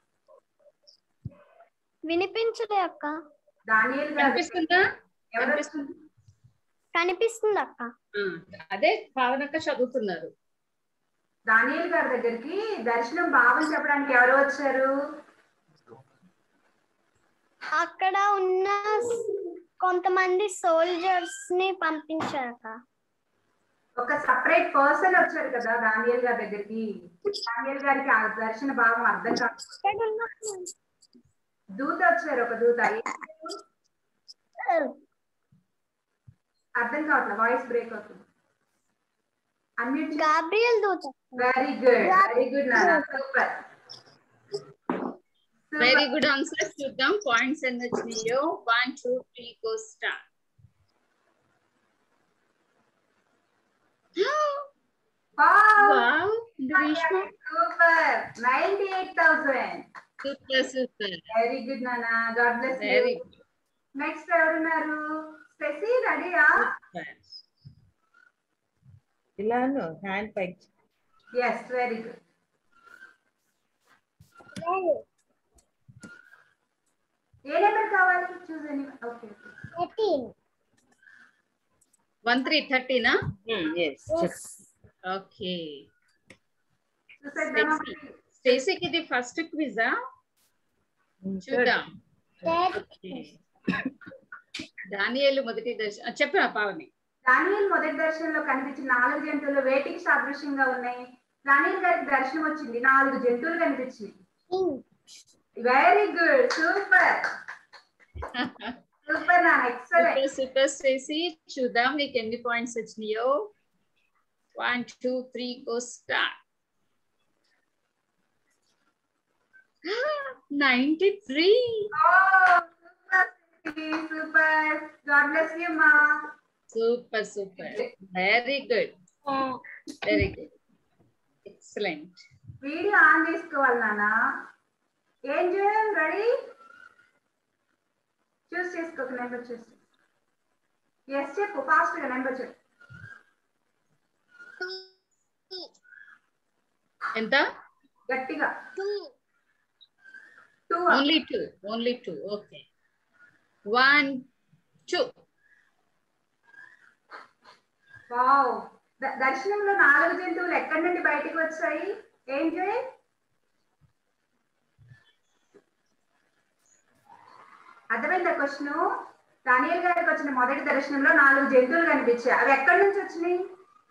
వినిపించలే అక్క. దానియేల్ గారు కనిపిస్తుందా? ఎవరు కనిపిస్తుంది అక్క. అదే భావనక్క చదువుతున్నారు. దానియేల్ గారి దగ్గరికి దర్శనం భావం చెప్పడానికి ఎవరు వచ్చారు? అక్కడ ఉన్న కొంతమంది సోల్జర్స్ ని పంపించారు అక్క. ఒక సపరేట్ పర్సన్ వచ్చారు కదా దానియేల్ గారి దగ్గరికి. దానియేల్ గారికి ఆ దర్శన భావం అర్థం కాదు. దూత వచ్చారు, ఒక దూత. అర్థం కావట్లేదు, వాయిస్ బ్రేక్ అవుతుంది. గాబ్రియల్ దూత. వెరీ గుడ్ నాన్న, సూపర్. Very good answer. చూద్దాం పాయింట్స్ ఎన్ని వచ్చినాయో. 1 2 3 go start. Wow, Grishma. Super. 98,000. Super. Very good, Nana. God bless you. Very good. Next, ఎవరున్నారు? Stacey, ready-యా? ఇలాను హ్యాండ్ పైకి. Yes, very good. ఏ నెంబర్ కావాలి? Choose any. ఓకే. 13. 1 3 13 నా? yes. ఓకే. స్టేసీకి ఇది ఫస్ట్ క్విజా? చూద్దాం. దానియేలు మొదటి దర్శనం చెప్పు పావని. దానియేలు మొదటి దర్శనంలో కనిపించిన 4 జంతువులు వేటికి సాదృశ్యంగా ఉన్నాయి? దానియేలు గారికి దర్శనం వచ్చింది, 4 జంతువులు కనిపించింది. వెరీ గుడ్, సూపర్ సూపర్ నాన్న, ఎక్సలెంట్. Super Stacey. చూద్దాం నీకు ఎన్ని పాయింట్స్ వచ్చినాయో. 1 2 3 go start. 93. Super. God bless you మా. Super. Very good. Excellent. Video on చేసుకోవాలి నాన్న. Angel ready? చూస్ చేసుకోక నెంబర్ చూస్. ఎస్ చెప్పు, ఫాస్ట్ గా నెంబర్ చెప్పు. ఎంత? గట్టిగా. 2. ఓన్లీ 2. ఓకే. 1 2. వావ్. దర్శనంలో 4 జంతువులు ఎక్కడి నుండి బయటికి వచ్చాయి? ఏంజెల్? అర్థమైందా క్వశ్చన్? దానియేలు గారికి వచ్చిన మొదటి దర్శనంలో 4 జంతువులు కనిపించాయి. అవి ఎక్కడి నుంచి వచ్చినాయి?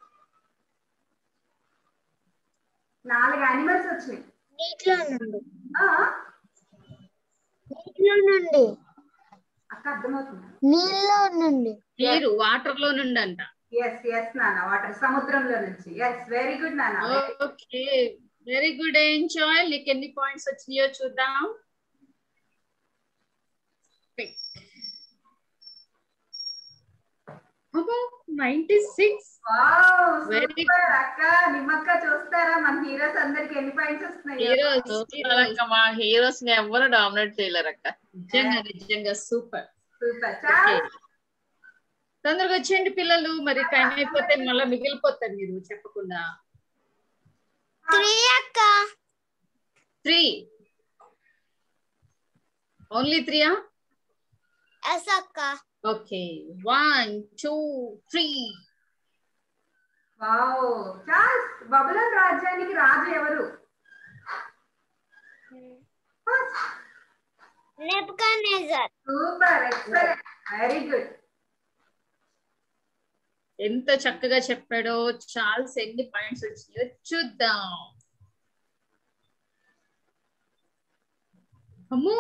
4 యానిమల్స్ వచ్చినాయి. నీటిలో నుండి. అక్క అర్థమవుతుంది? నీళ్ళలో నుండి. నీరు, వాటర్ లో నుండి అంట. ఎస్ నాన్న, వాటర్, సముద్రంలో నుంచి. ఎస్, వెరీ గుడ్ నాన్న. Okay, very good. ఎంజాయ్. నీకు ఎన్ని పాయింట్స్ వచ్చినాయో చూద్దాం. 96. అక్క నిమ్మక్క చూస్తారా మన హీరోస్ అందరికి ఎన్ని పాయింట్స్ వస్తున్నాయి? మా హీరోస్ ని ఎవరు డామినేట్ చేయలేరు అక్క. నిజంగా సూపర్. చాలా తొందరగా వచ్చేయండి పిల్లలు, మరి టైం అయిపోతే మళ్ళీ మిగిలిపోతారు మీరు చెప్పకుండా. 3 అక్క. 3. ఓన్లీ 3? ఎస్ అక్క. ఓకే. 1 2 3. వావ్. చార్ల్స్, బబులోన్ రాజ్యానికి రాజు ఎవరు? Nebuchadnezzar. Super, excellent, very good. ఎంత చక్కగా చెప్పాడో. చార్ల్స్ ఎన్ని పాయింట్స్ వచ్చినాయో చూద్దాం. అమ్మో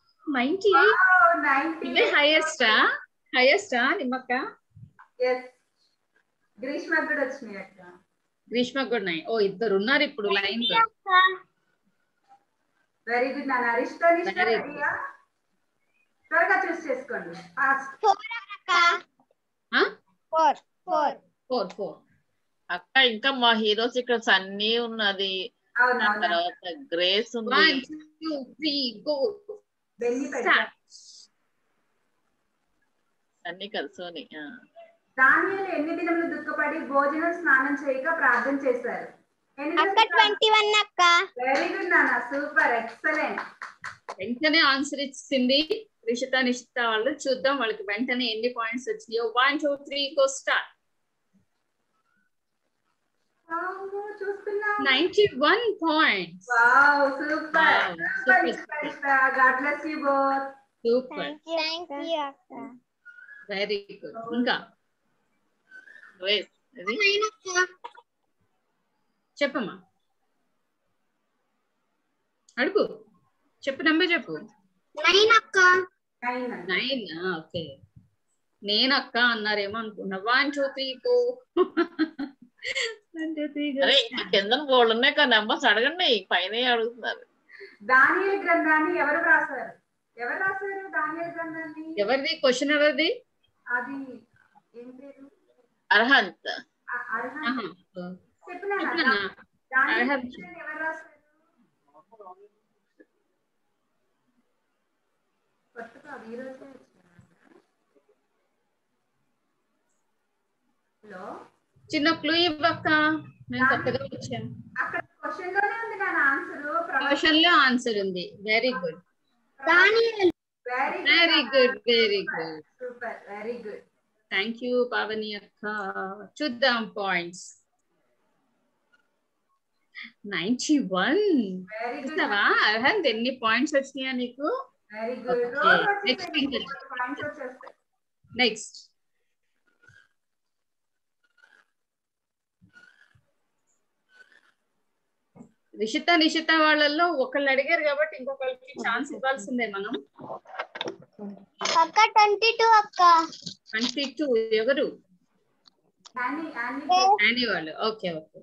98. ఇదే హైయెస్టా నిమ్మక్క? గ్రీష్మకు కూడా వచ్చినాయి అక్క. గ్రీష్మకు కూడా ఉన్నాయి. ఓ, 2 ఉన్నారు ఇప్పుడు లైన్ లో. వెరీ గుడ్ నాన్న. అరిష్ట రెడీయా? త్వరగా చూస్ చేసుకోండి. 4 అక్క ఇంకా మా హీరోస్ ఇక్కడ సన్నీ ఉన్నది, తర్వాత గ్రేస్ ఉంది. 1 2 3 గో. సన్నీ కలిసోని. దానియేలు ఎన్ని దినములు దుఃఖపడి భోజనం స్నానం చేయక ప్రార్థన చేశారు? అక్క 21 అక్క. వెరీ గుడ్ నాన్న, సూపర్, ఎక్సలెంట్. వెంటనే ఆన్సర్ ఇచ్చింది రిషిత నిషిత వాళ్ళు. చూద్దాం వాళ్ళకి వెంటనే ఎన్ని పాయింట్స్ వచ్చినాయో. 1 2 3 go start. 91 points. Wow, super. God bless you both. Super. Thank you అక్క. Very good. ఇంకా చెప్పమ్మా, అడుగు, చెప్పు, నంబర్ చెప్పు. 9 అక్క. 9. ఓకే, నేను అక్క అన్నారేమో అనుకున్నా. 1 2 3 4. అరే కింద బోర్డు ఉన్నాయి కదా, నెంబర్స్ అడగండి, పైన అడుగుతున్నారు. దానియేలు గ్రంథాన్ని ఎవరు రాశారు? దానియేలు గ్రంథాన్ని? ఎవరిది క్వశ్చన్? ఎవరిది? అది ఏం పేరు? అర్హంత్. చెప్పినా ఎవరు రాశారు? కొత్తగా ఈరోజే హలో, చిన్న క్లూ ఇవ్వక్క, నేను కొత్తగా వచ్చాను. అక్కడ క్వశ్చన్ లోనే ఉంది నా ఆన్సర్. క్వశ్చన్ లో ఆన్సర్ ఉంది. వెరీ గుడ్, దానియేలు. Very good, very good, super, very good. Thank you Pavani అక్క. చూద్దాం పాయింట్స్. 91. చూసావా అర్హంత్ ఎన్ని పాయింట్స్ వచ్చినాయా నీకు? Very good. Next Rishitha Nishitha వాళ్ళల్లో ఒకళ్ళు అడిగారు కాబట్టి ఇంకొకరికి ఛాన్స్ ఇవ్వాల్సిందే మనం. అక్క 22 అక్క. 22 ఎవరు? యానీ వాళ్ళు. Okay okay.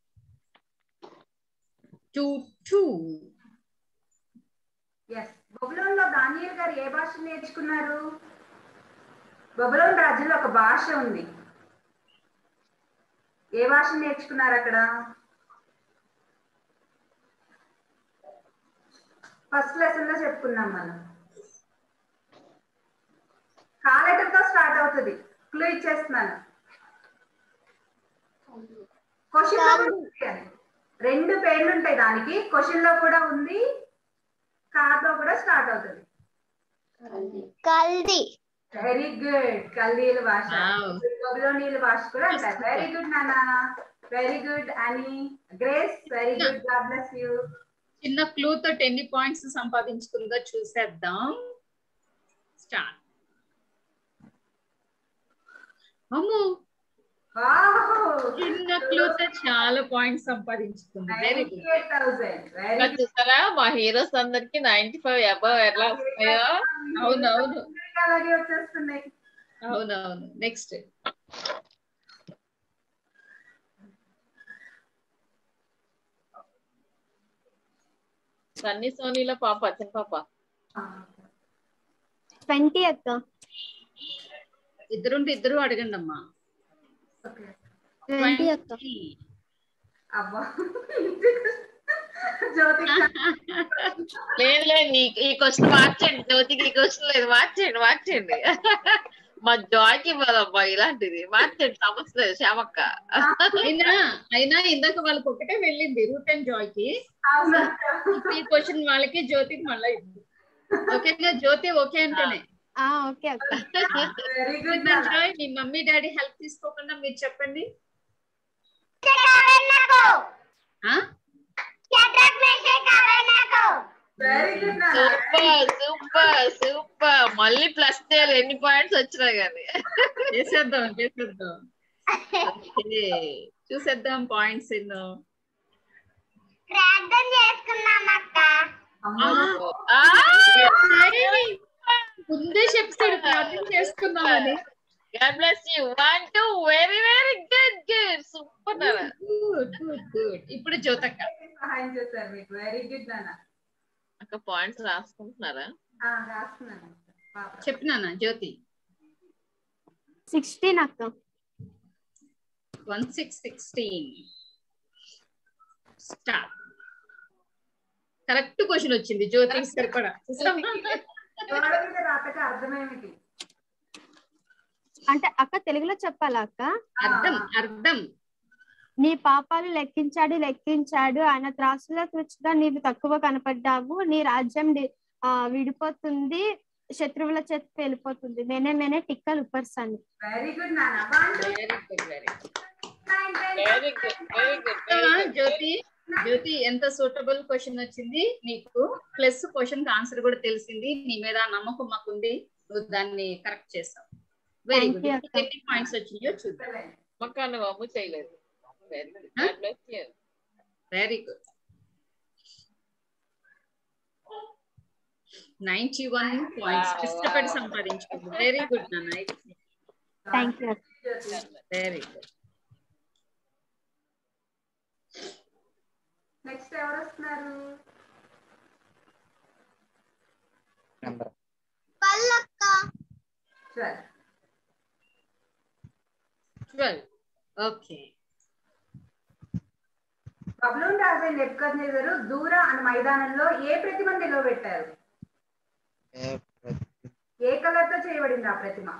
2 yes. బబులోన్లో దానియేలు గారు ఏ భాష నేర్చుకున్నారు? బబులోన్ రాజ్యంలో ఒక భాష ఉంది. ఏ భాష నేర్చుకున్నారు అక్కడ? ఫస్ట్ లెసన్ లో చెప్పుకున్నాం మనం. కాలెటర్తో స్టార్ట్ అవుతుంది. క్లూ ఇచ్చేస్తున్నాను. క్వశ్చన్ 2 పేర్లు ఉంటాయి దానికి. క్వశ్చన్ లో కూడా ఉంది, కాతో కూడా స్టార్ట్ అవుతుంది. కల్దీ. Very good. కల్దీల భాష, బబులోనీల భాష కూడా అంటారు. వెరీ గుడ్ నానా, వెరీ గుడ్. అని Grace, very good. God bless you. చిన్న క్లూ తో ఎన్ని పాయింట్స్ సంపాదించుకుందో చూసేద్దాం. స్టార్ట్. అమ్మో, చిన్న క్లూ తో చాలా పాయింట్స్ సంపాదించుకుంది. Very good. చూసారా మా హీరోస్ అందరికి 95 అబవ్ ఎలా వస్తాయో. అవునవును, అలాగే వచ్చేస్తున్నాయి. అవునవును. నెక్స్ట్ సన్నీ సోనీలో పాప, చిన్న పాప. 20 అక్క. ఇద్దరుంటే ఇద్దరు అడగండి అమ్మా. 20 అక్క. అబ్బా, జ్యోతి లేదు లేదు, ఈ క్వశ్చన్ మార్చండి. జ్యోతికి ఈ క్వశ్చన్ లేదు, మార్చండి. మా జాయ్కి ఇవ్వాలబ్బా ఇలాంటిది. మార్చండి, సమస్య లేదు. శ్యామక్క అయినా ఇందాక వాళ్ళకి ఒకటే వెళ్ళింది, రూట్ అండ్ జాయ్ కి. ఈ క్వశ్చన్ వాళ్ళకి, జ్యోతికి మళ్ళీ ఇవ్వండి. ఓకేనా జ్యోతి? ఓకే అంటేనే ఓకే అక్క. జాయ్, మీ మమ్మీ డాడీ హెల్ప్ తీసుకోకుండా మీరు చెప్పండి. Super super super. మళ్ళీ ప్లస్ చేయాలి ఎన్ని పాయింట్స్ వచ్చినా గానీ. చేసేద్దాం. చూసేద్దాం పాయింట్స్ ఎన్నో. ప్రార్థన చేసుకున్నాం అక్క. ముందే చెప్తాడు ప్రార్థన చేసుకున్నామని. God bless you. 1 2 very very good. Super నాన్న. గుడ్. ఇప్పుడు జ్యోతక్క సహాయం చేశారు మీకు. వెరీ గుడ్ నాన్న. అక్క పాయింట్స్ రాసుకుంటున్నారా? రాస్తున్నాను. చెప్పినానా జ్యోతి? 16 అక్క. 16 స్టార్ట్. కరెక్ట్ క్వశ్చన్ వచ్చింది జ్యోతికి సరిపడా. రాతకి అర్థమేమిటి అంటే అక్క తెలుగులో చెప్పాలా అక్క? అర్థం నీ పాపాలు లెక్కించాడు ఆయన త్రాసులో తూచగా నీవు తక్కువ కనపడ్డావు. నీ రాజ్యం విడిపోతుంది, శత్రువుల చేతికి వెళ్ళిపోతుంది. మేనే టిక్కలు ఉపర్సాన్ని. వెరీ గుడ్ నాన్న. జ్యోతి ఎంత సూటబుల్ క్వశ్చన్ వచ్చింది నీకు, ప్లస్ క్వశ్చన్ ఆన్సర్ కూడా తెలిసింది. నీ మీద నమ్మకం మాకు ఉంది, నువ్వు దాన్ని కరెక్ట్ చేస్తావు. Very good. ఎన్ని పాయింట్స్ వచ్చినాయో చూద్దాం. మక్కాను అమ్ము చేయలేదు. Very good. 91 పాయింట్స్ కష్టపడి సంపాదించుకుంది. వెరీ గుడ్ నాన్న. Thank you. Very good. Next ఎవరు వస్తున్నారు? ఓకే. బబులోను రాజు నెబుకద్నెజరు దూరా అనే మైదానంలో ఏ ప్రతిమను నిలవబెట్టారు? ఏ కలర్ తో చేయబడింది ఆ ప్రతిమ?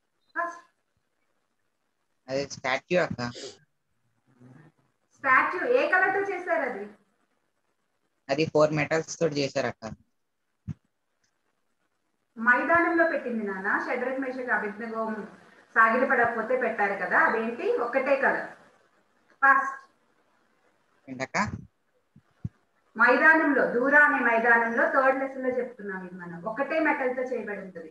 అది స్టాచ్యూ అక్క. స్టాచ్యూ ఏ కలర్ తో చేశారు? అది 4 మెటల్స్ తోటి చేశారు అక్క. మైదానంలో పెట్టింది నాన్న. షడ్రక్ మేషక్ అబేద్నెగో సాగిలి పడకపోతే పెట్టారు కదా, అదేంటి? ఒకటే కలర్. ఫస్ట్ ఏంటక్క? మైదానంలో, దూరా అనే మైదానంలో థర్డ్ లెసన్ లో చెప్తున్నాం ఇది మనం. ఒకటే మెటల్ తో చేయబడి ఉంటుంది.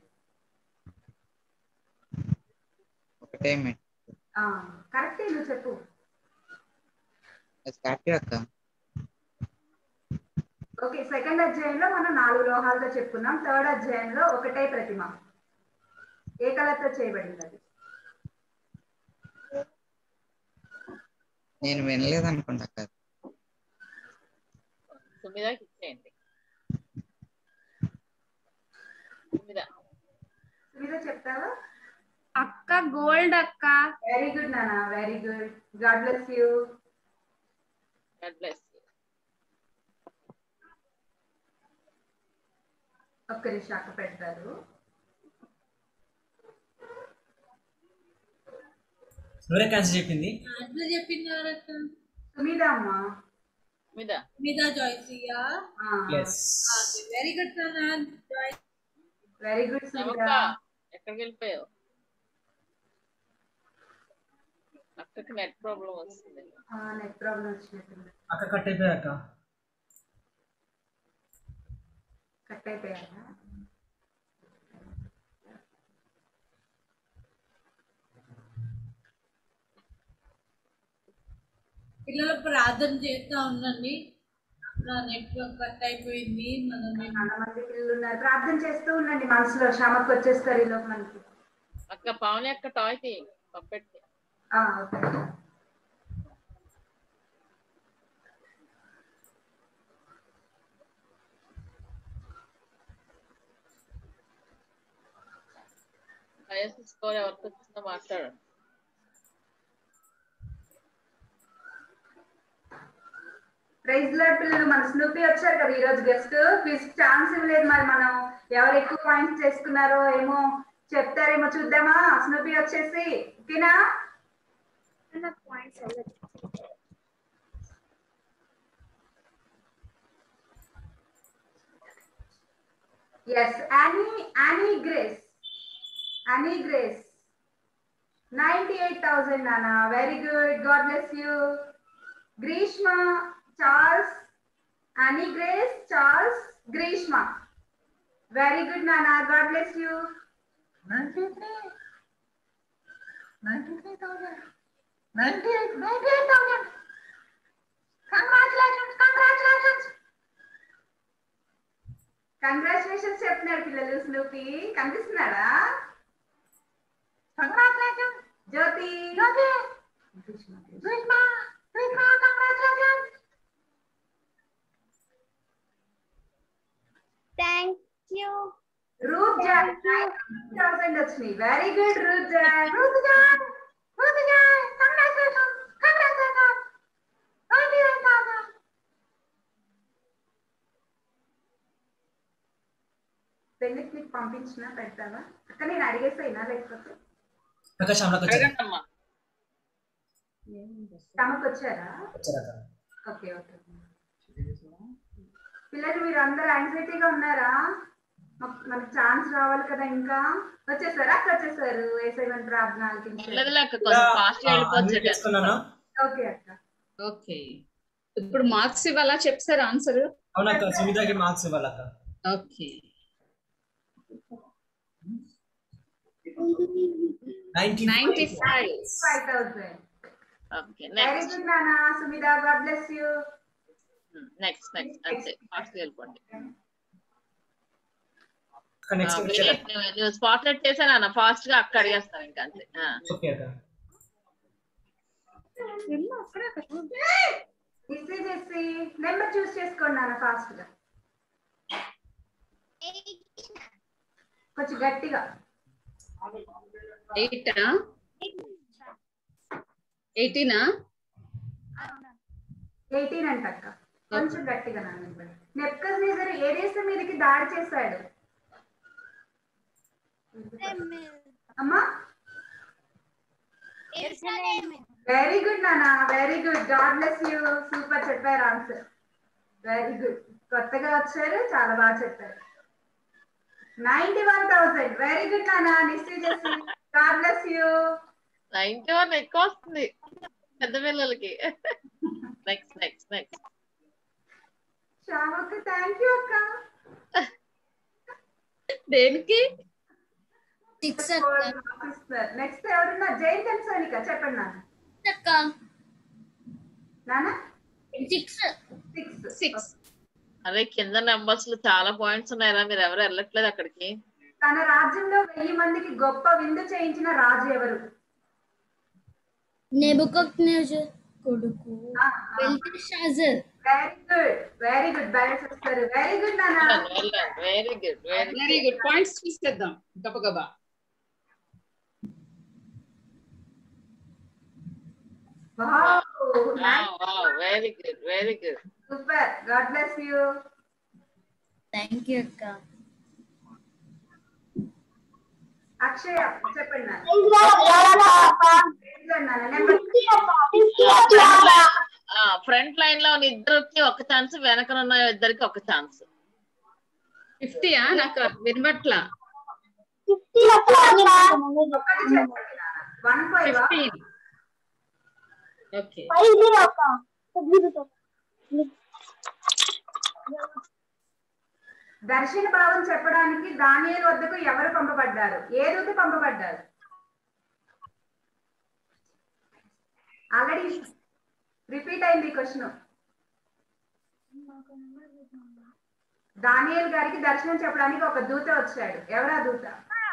ఒకటే మెటల్. కరెక్ట్, నువ్వు చెప్పు. స్టాచ్యూ అక్క. ఓకే, సెకండ్ అధ్యాయంలో మనం 4 లోహాలతో చెప్పుకున్నాం. థర్డ్ అధ్యాయంలో ఒకటే ప్రతిమ ఏ కలర్ తో చేయబడింది? అది నేను వినలేదు అనుకుంటా అక్క. సుమిదాకి ఇచ్చేయండి. సుమిదా చెప్తావా? అక్క గోల్డ్ అక్క. వెరీ గుడ్ నాన్న, very good. God bless you. God bless you. ఒక్క నిమిషం అక్క పెడతారు. ఎవరికి ఆన్సర్ చెప్పింది? సుమిదా అమ్మా. సుమిదా జాయ్సియా. yes. వెరీ గుడ్ నాన్న. Very good Sumida. ఎక్కడికి వెళ్ళిపోయావు? అక్కకి నెట్ ప్రాబ్లం వస్తుంది. నెట్ ప్రాబ్లం వచ్చినట్టుంది. అక్క కట్ అయిపోయా అక్క. కట్ అయిపోయారా? పిల్లలు ప్రార్థన చేస్తా ఉండండి. నెట్వర్క్ కట్ అయిపోయింది. చాలా మంది పిల్లలు ఉన్నారు. ప్రార్థన చేస్తూ ఉండండి మనసులో. శ్యామకు వచ్చేస్తారు ఈ లోపు మనకి. అక్క పావని అక్క టాయ్ పంపెట్టి. ఓకే. ఐఎస్ఎస్ స్కోర్ ఎవరికి వచ్చిందో మాట్లాడండి. ప్రైజ్ లార్డ్ పిల్లలు. మన స్నూపీ వచ్చారు కదా ఈరోజు గెస్ట్. క్విజ్ ఛాన్స్ ఇవ్వలేదు. మరి మనం ఎవరు ఎక్కువ పాయింట్స్ చేసుకున్నారో ఏమో చెప్తారేమో చూద్దామా? స్నూపీ వచ్చేసి ఓకేనా? Yes, Annie Grace 98,000 Nana. Very good. God bless you. Grishma, Charles, Annie Grace, Charles, Grishma. Very good Nana. God bless you. 93,000. 98,000. Congratulations చెప్తున్నారు పిల్లలు. స్నూపీ కనిపిస్తున్నాడా? Jyoti, thank you. Ruth John 9,000 వచ్చినాయి. Very good Ruth John. పెళ్ళికి నీకు పంపించిన పెడతావా అక్క? నేను అడిగేసైనా లేకపోతే అక్క శ్యామలకి వచ్చారు. తమకు వచ్చారా? Okay okay. పిల్లలు మీరు అందరు యాంగ్జైటీగా ఉన్నారా? మనకు ఛాన్స్ రావాలి కదా. ఇంకా వచ్చేసారా? వచ్చేసారు. ఏసైవన్ ప్రార్థన ఓకే అక్క. ఓకే, ఇప్పుడు మార్క్స్ ఇవ్వాలా? చెప్తారా ఆన్సర్? అవునక్క, సుమితకి మార్క్స్ ఇవ్వాలక్క. ఓకే, 95,000. ఓకే, వెరీ గుడ్ నానా. Sumitha, God bless you. Next అంతే, ఫాస్ట్ వెళ్ళిపోండి. నువ్వు స్పాట్లైట్ చేశాను ఫాస్ట్ గా అక్కడ అడిగేస్తాను ఇంకా అంతే. నెంబర్ చూస్ చేసుకోండి నాన్న ఫాస్ట్ గా, కొంచెం గట్టిగా. 18 అంట అక్క, కొంచెం గట్టిగా నాన్న. నెబుకద్నెజరు ఏ దేశం మీదకి దాడి చేశాడు అమ్మా? వెరీ గుడ్ నానా, very good. God bless you. Super చెప్పారు ఆన్సర్. Very good. కొత్తగా వచ్చారు, చాలా బాగా చెప్పారు. 91,000. వెరీ గుడ్ నానా. నిశ్చయ చేసి గాడ్ బ్లెస్ యూ. 91 ఎక్కువ వస్తుంది పెద్ద పిల్లలకి. నెక్స్ట్ శ్యామక్క, థ్యాంక్ యూ అక్క. దేనికి? నెక్స్ట్ ఎవరున్నా? జైన్ తెలుసానిక చెప్పండి నాన్న. 6. అదే కింద నెంబర్స్ లో చాలా పాయింట్స్ ఉన్నాయా? మీరు ఎవరు వెళ్ళట్లేదు అక్కడికి? తన రాజ్యంలో 1000 మందికి గొప్ప విందు చేయించిన రాజు ఎవరు? నెబుకద్నెజర్ కొడుకు బెల్తెషాజర్. వెరీ గుడ్ బ్యాలెన్స్ వస్తారు. వెరీ గుడ్ నాన్న. Very good. పాయింట్స్ చూసేద్దాం గబగబా. Very good. Super. God bless you. Thank you అక్క. అక్షయ చెప్పండి నాన్న. ఫ్రంట్ లైన్ లో ఉన్న ఇద్దరికి ఒక ఛాన్స్, వెనకనున్న ఇద్దరికి ఒక ఛాన్స్. 50 నాకు వినబట్ల. 15. ఓకే. దర్శన భావం చెప్పడానికి దానియేలు వద్దకు ఎవరు పంపబడ్డారు? ఏ దూత పంపబడ్డారు? ఆల్రెడీ రిపీట్ అయింది క్వశ్చన్. దానియేలు గారికి దర్శనం చెప్పడానికి ఒక దూత వచ్చాడు. ఎవరా దూత?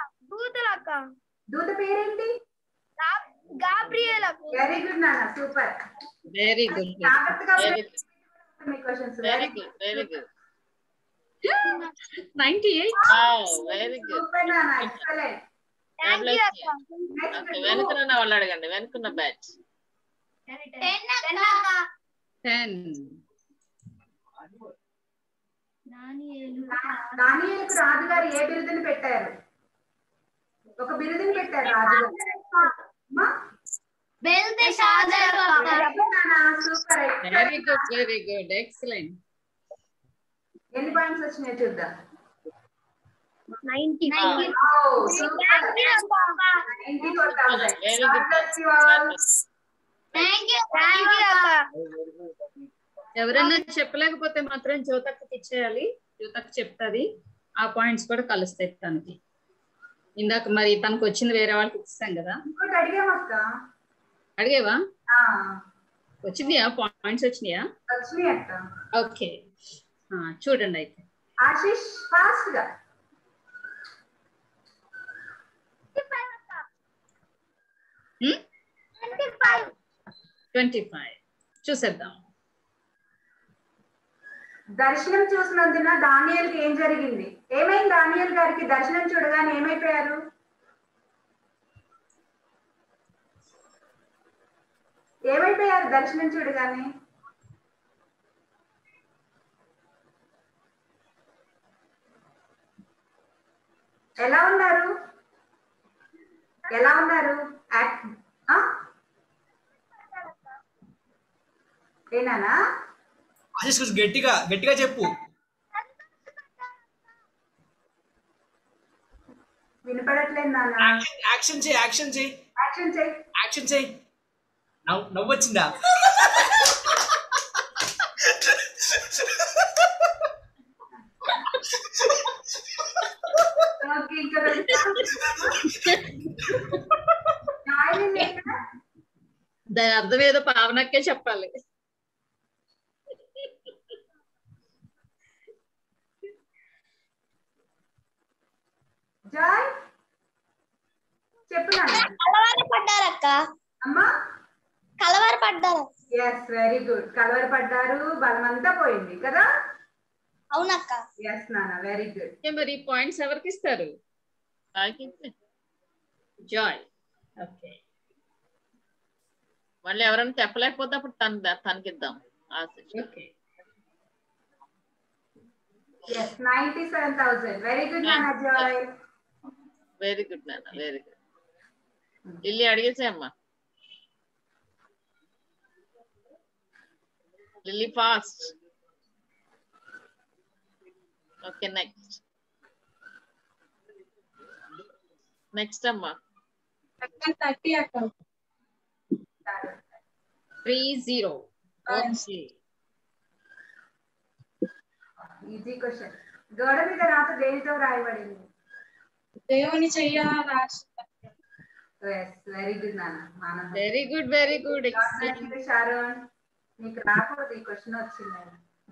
దూత పేరేంటి? గాబ్రియల్. వెరీ గుడ్ నాన్న. సూపర్. Very good. జాగ్రత్తగా మీ questions. Very good. 98. Very good. Super నాన్న. ఎక్సలెంట్. వెనుకున్న వాళ్ళు అడగండి. వెనుకున్న బ్యాచ్ 10. దానియేలుకు రాజుగారు ఏ బిరుదుని పెట్టారు? ఒక బిరుదుని పెట్టారు రాజుగారు. సూపర్. Very good. ఎక్సలెంట్. ఎన్ని పాయింట్స్ వచ్చినాయి చూద్దాం. 90. ఎవరైనా చెప్పలేకపోతే మాత్రం జ్యోతక్కకి ఇచ్చేయాలి. జ్యోతక్క చెప్తాది, ఆ పాయింట్స్ కూడా కలుస్తాయి తనకి. ఇందాక మరి తనకు వచ్చింది వేరే వాళ్ళకి ఇస్తాం కదా. అడిగేవా? వచ్చినాయా? పాయింట్స్ వచ్చినాయా? ఓకే, చూడండి అయితే. ఆశీష్ ఫాస్ట్ గా. 25 చూసేద్దాం. దర్శనం చూసినందున దానియేలుకి ఏం జరిగింది? ఏమైంది? దానియేలు గారికి దర్శనం చూడగానే ఏమైపోయారు? ఏమైపోయారు దర్శనం చూడగానే? ఎలా ఉన్నారు? ఏనానా ఆశీష్ కొంచెం గట్టిగా గట్టిగా చెప్పు. వినపడట్లేదు నాన్న. యాక్షన్ చేయి యాక్షన్ చేయి యాక్షన్ చేయి యాక్షన్ చేయి. నవ్వు వచ్చిందా? ఓకే ఇంకా దాని అర్థం ఏదో పావనక్కే చెప్పాలి. జాయ్ చెప్పు నాన్న. కలవరపడ్డారక్క. అమ్మా కలవరపడ్డారు. Yes very good. కలవరపడ్డారు, బలమంతా పోయింది కదా. అవునక్క. ఎస్ నాన్న వెరీ గుడ్. మరి పాయింట్స్ ఎవరికి ఇస్తారు? జాయ్. ఓకే మళ్ళీ ఎవరైనా చెప్పలేకపోతే అప్పుడు తనకిద్దాం. Okay yes 97,000. వెరీ గుడ్ నాన్న జాయ్. వెరీ గుడ్ నాన్న వెరీ గుడ్. లిల్లీ అడిగేసేమ్మా. Lily fast. ఓకే నెక్స్ట్ అమ్మా. 30 అక్క. 30. Okay easy question. గోడ మీద రాత దేనితో రాయబడింది? దేవుని చెయ్య రాసి. ఎస్ వెరీ గుడ్ నాన్న. Very good very good. Sharon నీకు రాకూడదు ఈ క్వశ్చన్ వచ్చింది.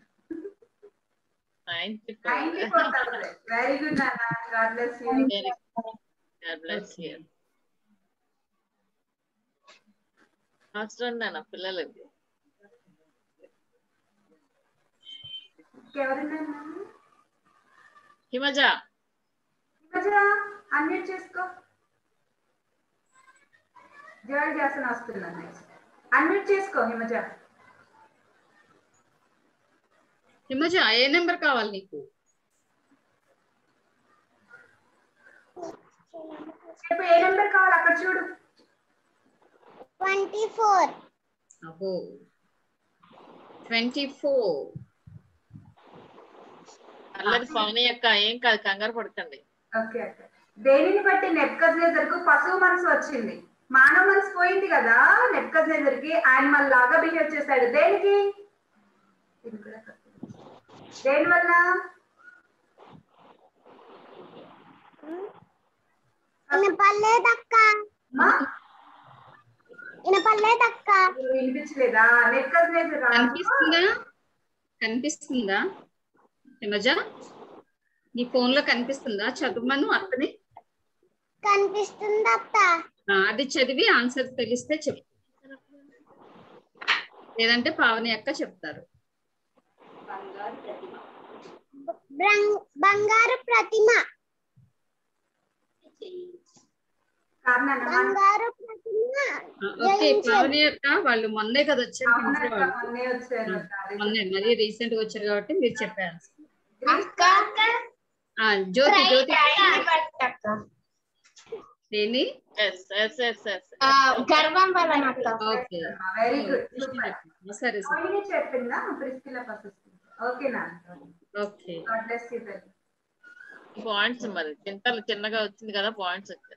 94,000. వెరీ గుడ్ నాన్న. God bless you. God bless you. Fast నాన్న పిల్లలు. ఎవరున్నారు? హిమజ. హిమజ అన్మ్యూట్ చేసుకో. జోయల్ జాసన్ వస్తున్నాను నెక్స్ట్. అన్మ్యూట్ చేసుకో హిమజ. హిమజ ఏ నెంబర్ కావాలి నీకు? చెప్పు ఏ నెంబర్ కావాలి అక్కడ చూడు. 24. అబ్బో 24. అల్లరి పవని యొక్క ఏం కాదు, కంగారు పడకండి. Okay okay. దేనిని బట్టి నెబ్కద్నెజర్కు పశువు మనసు వచ్చింది? మానవ మనసు పోయింది కదా. నెబ్కద్నెజర్కి యానిమల్ లాగా బిహేవ్ చేశాడు. దేనికి? దేని వల్ల? వినిపించలేదా? నెబ్కద్నెజర్ కనిపిస్తుందా హిమజ? నీ ఫోన్ లో కనిపిస్తుందా? చదువుమను అత్తని. కనిపిస్తుంది అత్త. అది చదివి ఆన్సర్ తెలిస్తే చెప్పు, లేదంటే పావని అక్క చెప్తారు. బంగారు ప్రతిమ. బంగారు ప్రతిమ. ఓకే పావని అక్క వాళ్ళు మొన్నే కదా వచ్చారు. మొన్నే మరీ రీసెంట్ గా వచ్చారు కాబట్టి మీరు చెప్పారు. జ్యోతి జ్యోతి దేని? గర్వం వలన. Okay very good. సరే సరే చెప్పిందా ప్రిస్కిలా పసస్? ఓకేనా? Okay God bless you. Points మరి చిన్నగా వచ్చింది కదా పాయింట్స్ వచ్చాయి.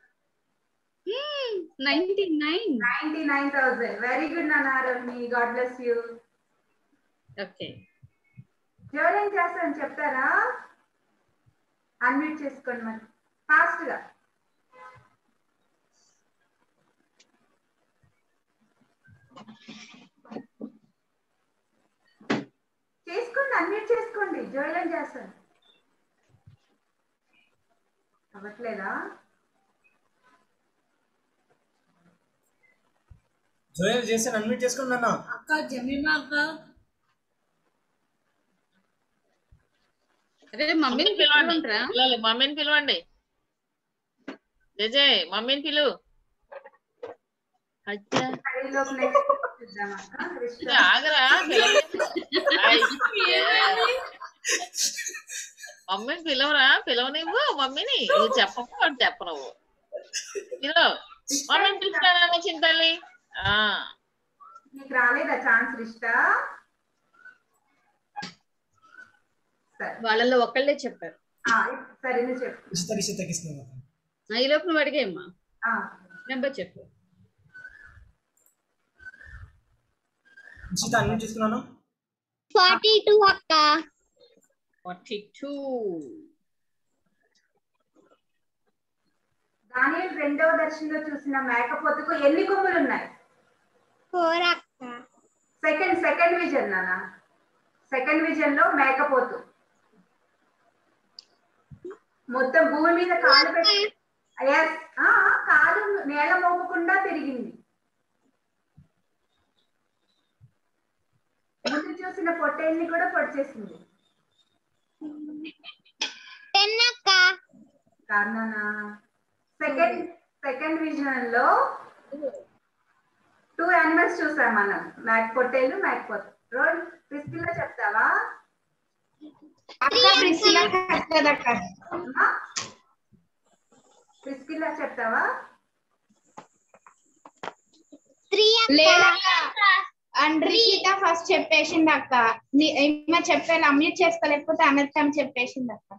99,000. వెరీ గుడ్ నాన్న. God bless you. ఓకే ఎవరేం చేస్తారని చెప్తారా? అన్మ్యూట్ చేసుకోండి మరి ఫాస్ట్ గా. చేసుకోండి, అన్మ్యూట్ చేసుకోండి. జోయల్ ఏం చేస్తాను అవ్వట్లేదా? జోయల్ చేస్తాను, అన్మ్యూట్ చేసుకోండి అన్న. అక్క జమీమా అక్క. అరే మమ్మీని పిలవండి, మమ్మీని పిలవండి. జజయ్ మమ్మీని పిలు. ఆగరా మమ్మీని పిలవరా? పిలవనివ్వు మమ్మీని. నువ్వు చెప్పకు అని చెప్పనవు. పిలవ మమ్మీని పిలుస్తానా చింతల్లి? నీకు రాలేదా ఛాన్స్ రిష్తా? సరే వాళ్ళలో ఒకళ్ళే చెప్పారు. సరే నువ్వు చెప్పు. ఈ లోపు నువ్వు అడిగేమ్మా. నెంబర్ చెప్పు. చూస్తున్నాను 42 అక్క. 42. దానియేలు రెండవ దర్శనంలో చూసిన మేకపోతుకు ఎన్ని కొమ్ములు ఉన్నాయి? 4 అక్క. సెకండ్ విజన్ నాన్న. సెకండ్ విజన్ లో మేకపోతు మొత్తం భూమి మీద కాలు పెట్టి కాలు నేల మోపకుండా తిరిగింది. ముందు చూసిన పొట్టేల్ని కూడా పొడిచేసింది. 10 అక్క. కారణనా సెకండ్ విజన్ లో 2 యానిమల్స్ చూసాం మనం, పొట్టేలు మేకపోతు. రోడ్ ప్రిస్కిల్లా చెప్తావా? ప్రిస్కిల్లా చెప్తావా? 3 అక్క. అండ్రిషిత ఫస్ట్ చెప్పేసింది అక్క. ఏమో చెప్పాను, అమ్యూట్ చేసుకోలేకపోతే అనర్థం చెప్పేసింది అక్క.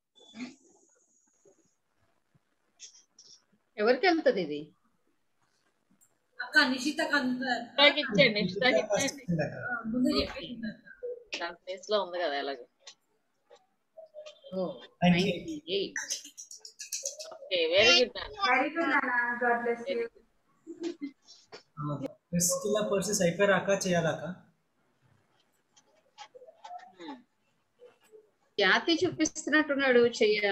ఎవరికి వెళ్తుంది ఇది? అక్క నిషితకు ఇచ్చేయండి. ముందు చెప్పేసింది దాని ప్లేస్ లో ఉంది కదా ఎలాగో. ఓకే వెరీ గుడ్ పర్సెస్ అయిపోయాక చేయాలక్క. ఖ్యాతి చూపిస్తున్నట్టున్నాడు చెయ్య.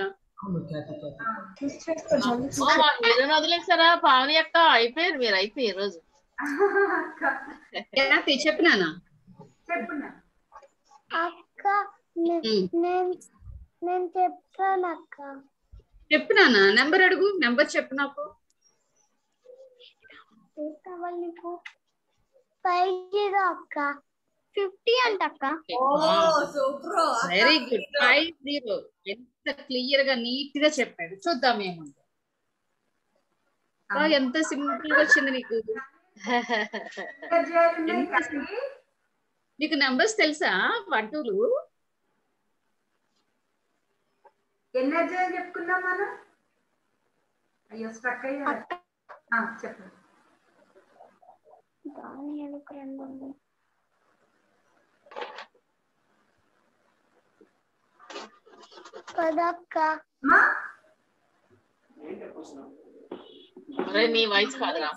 మీరు వదిలేసారా పావని అక్క? అయిపోయారు మీరు, అయిపోయి ఈ రోజు. ఖ్యాతి చెప్పినానా? అక్క నేను చెప్తాను అక్క. చెప్పినానా? నెంబర్ అడుగు. నెంబర్ చెప్పు నాకు. నీకు 50 అక్క. 50 అంట అక్క. Very good. 50. ఎంత క్లియర్ గా నీట్ గా చెప్పాడు. చూద్దాం ఏముంది. ఎంత సింపుల్ గా వచ్చింది నీకు. నీకు నెంబర్స్ తెలుసా? 1 2లు ఎన్ని అధ్యాయాలు చెప్పుకున్నాం మనం? అయ్యో స్ట్రక్ అయ్యా. చెప్పండి. నీ వాయిస్ కాదురా.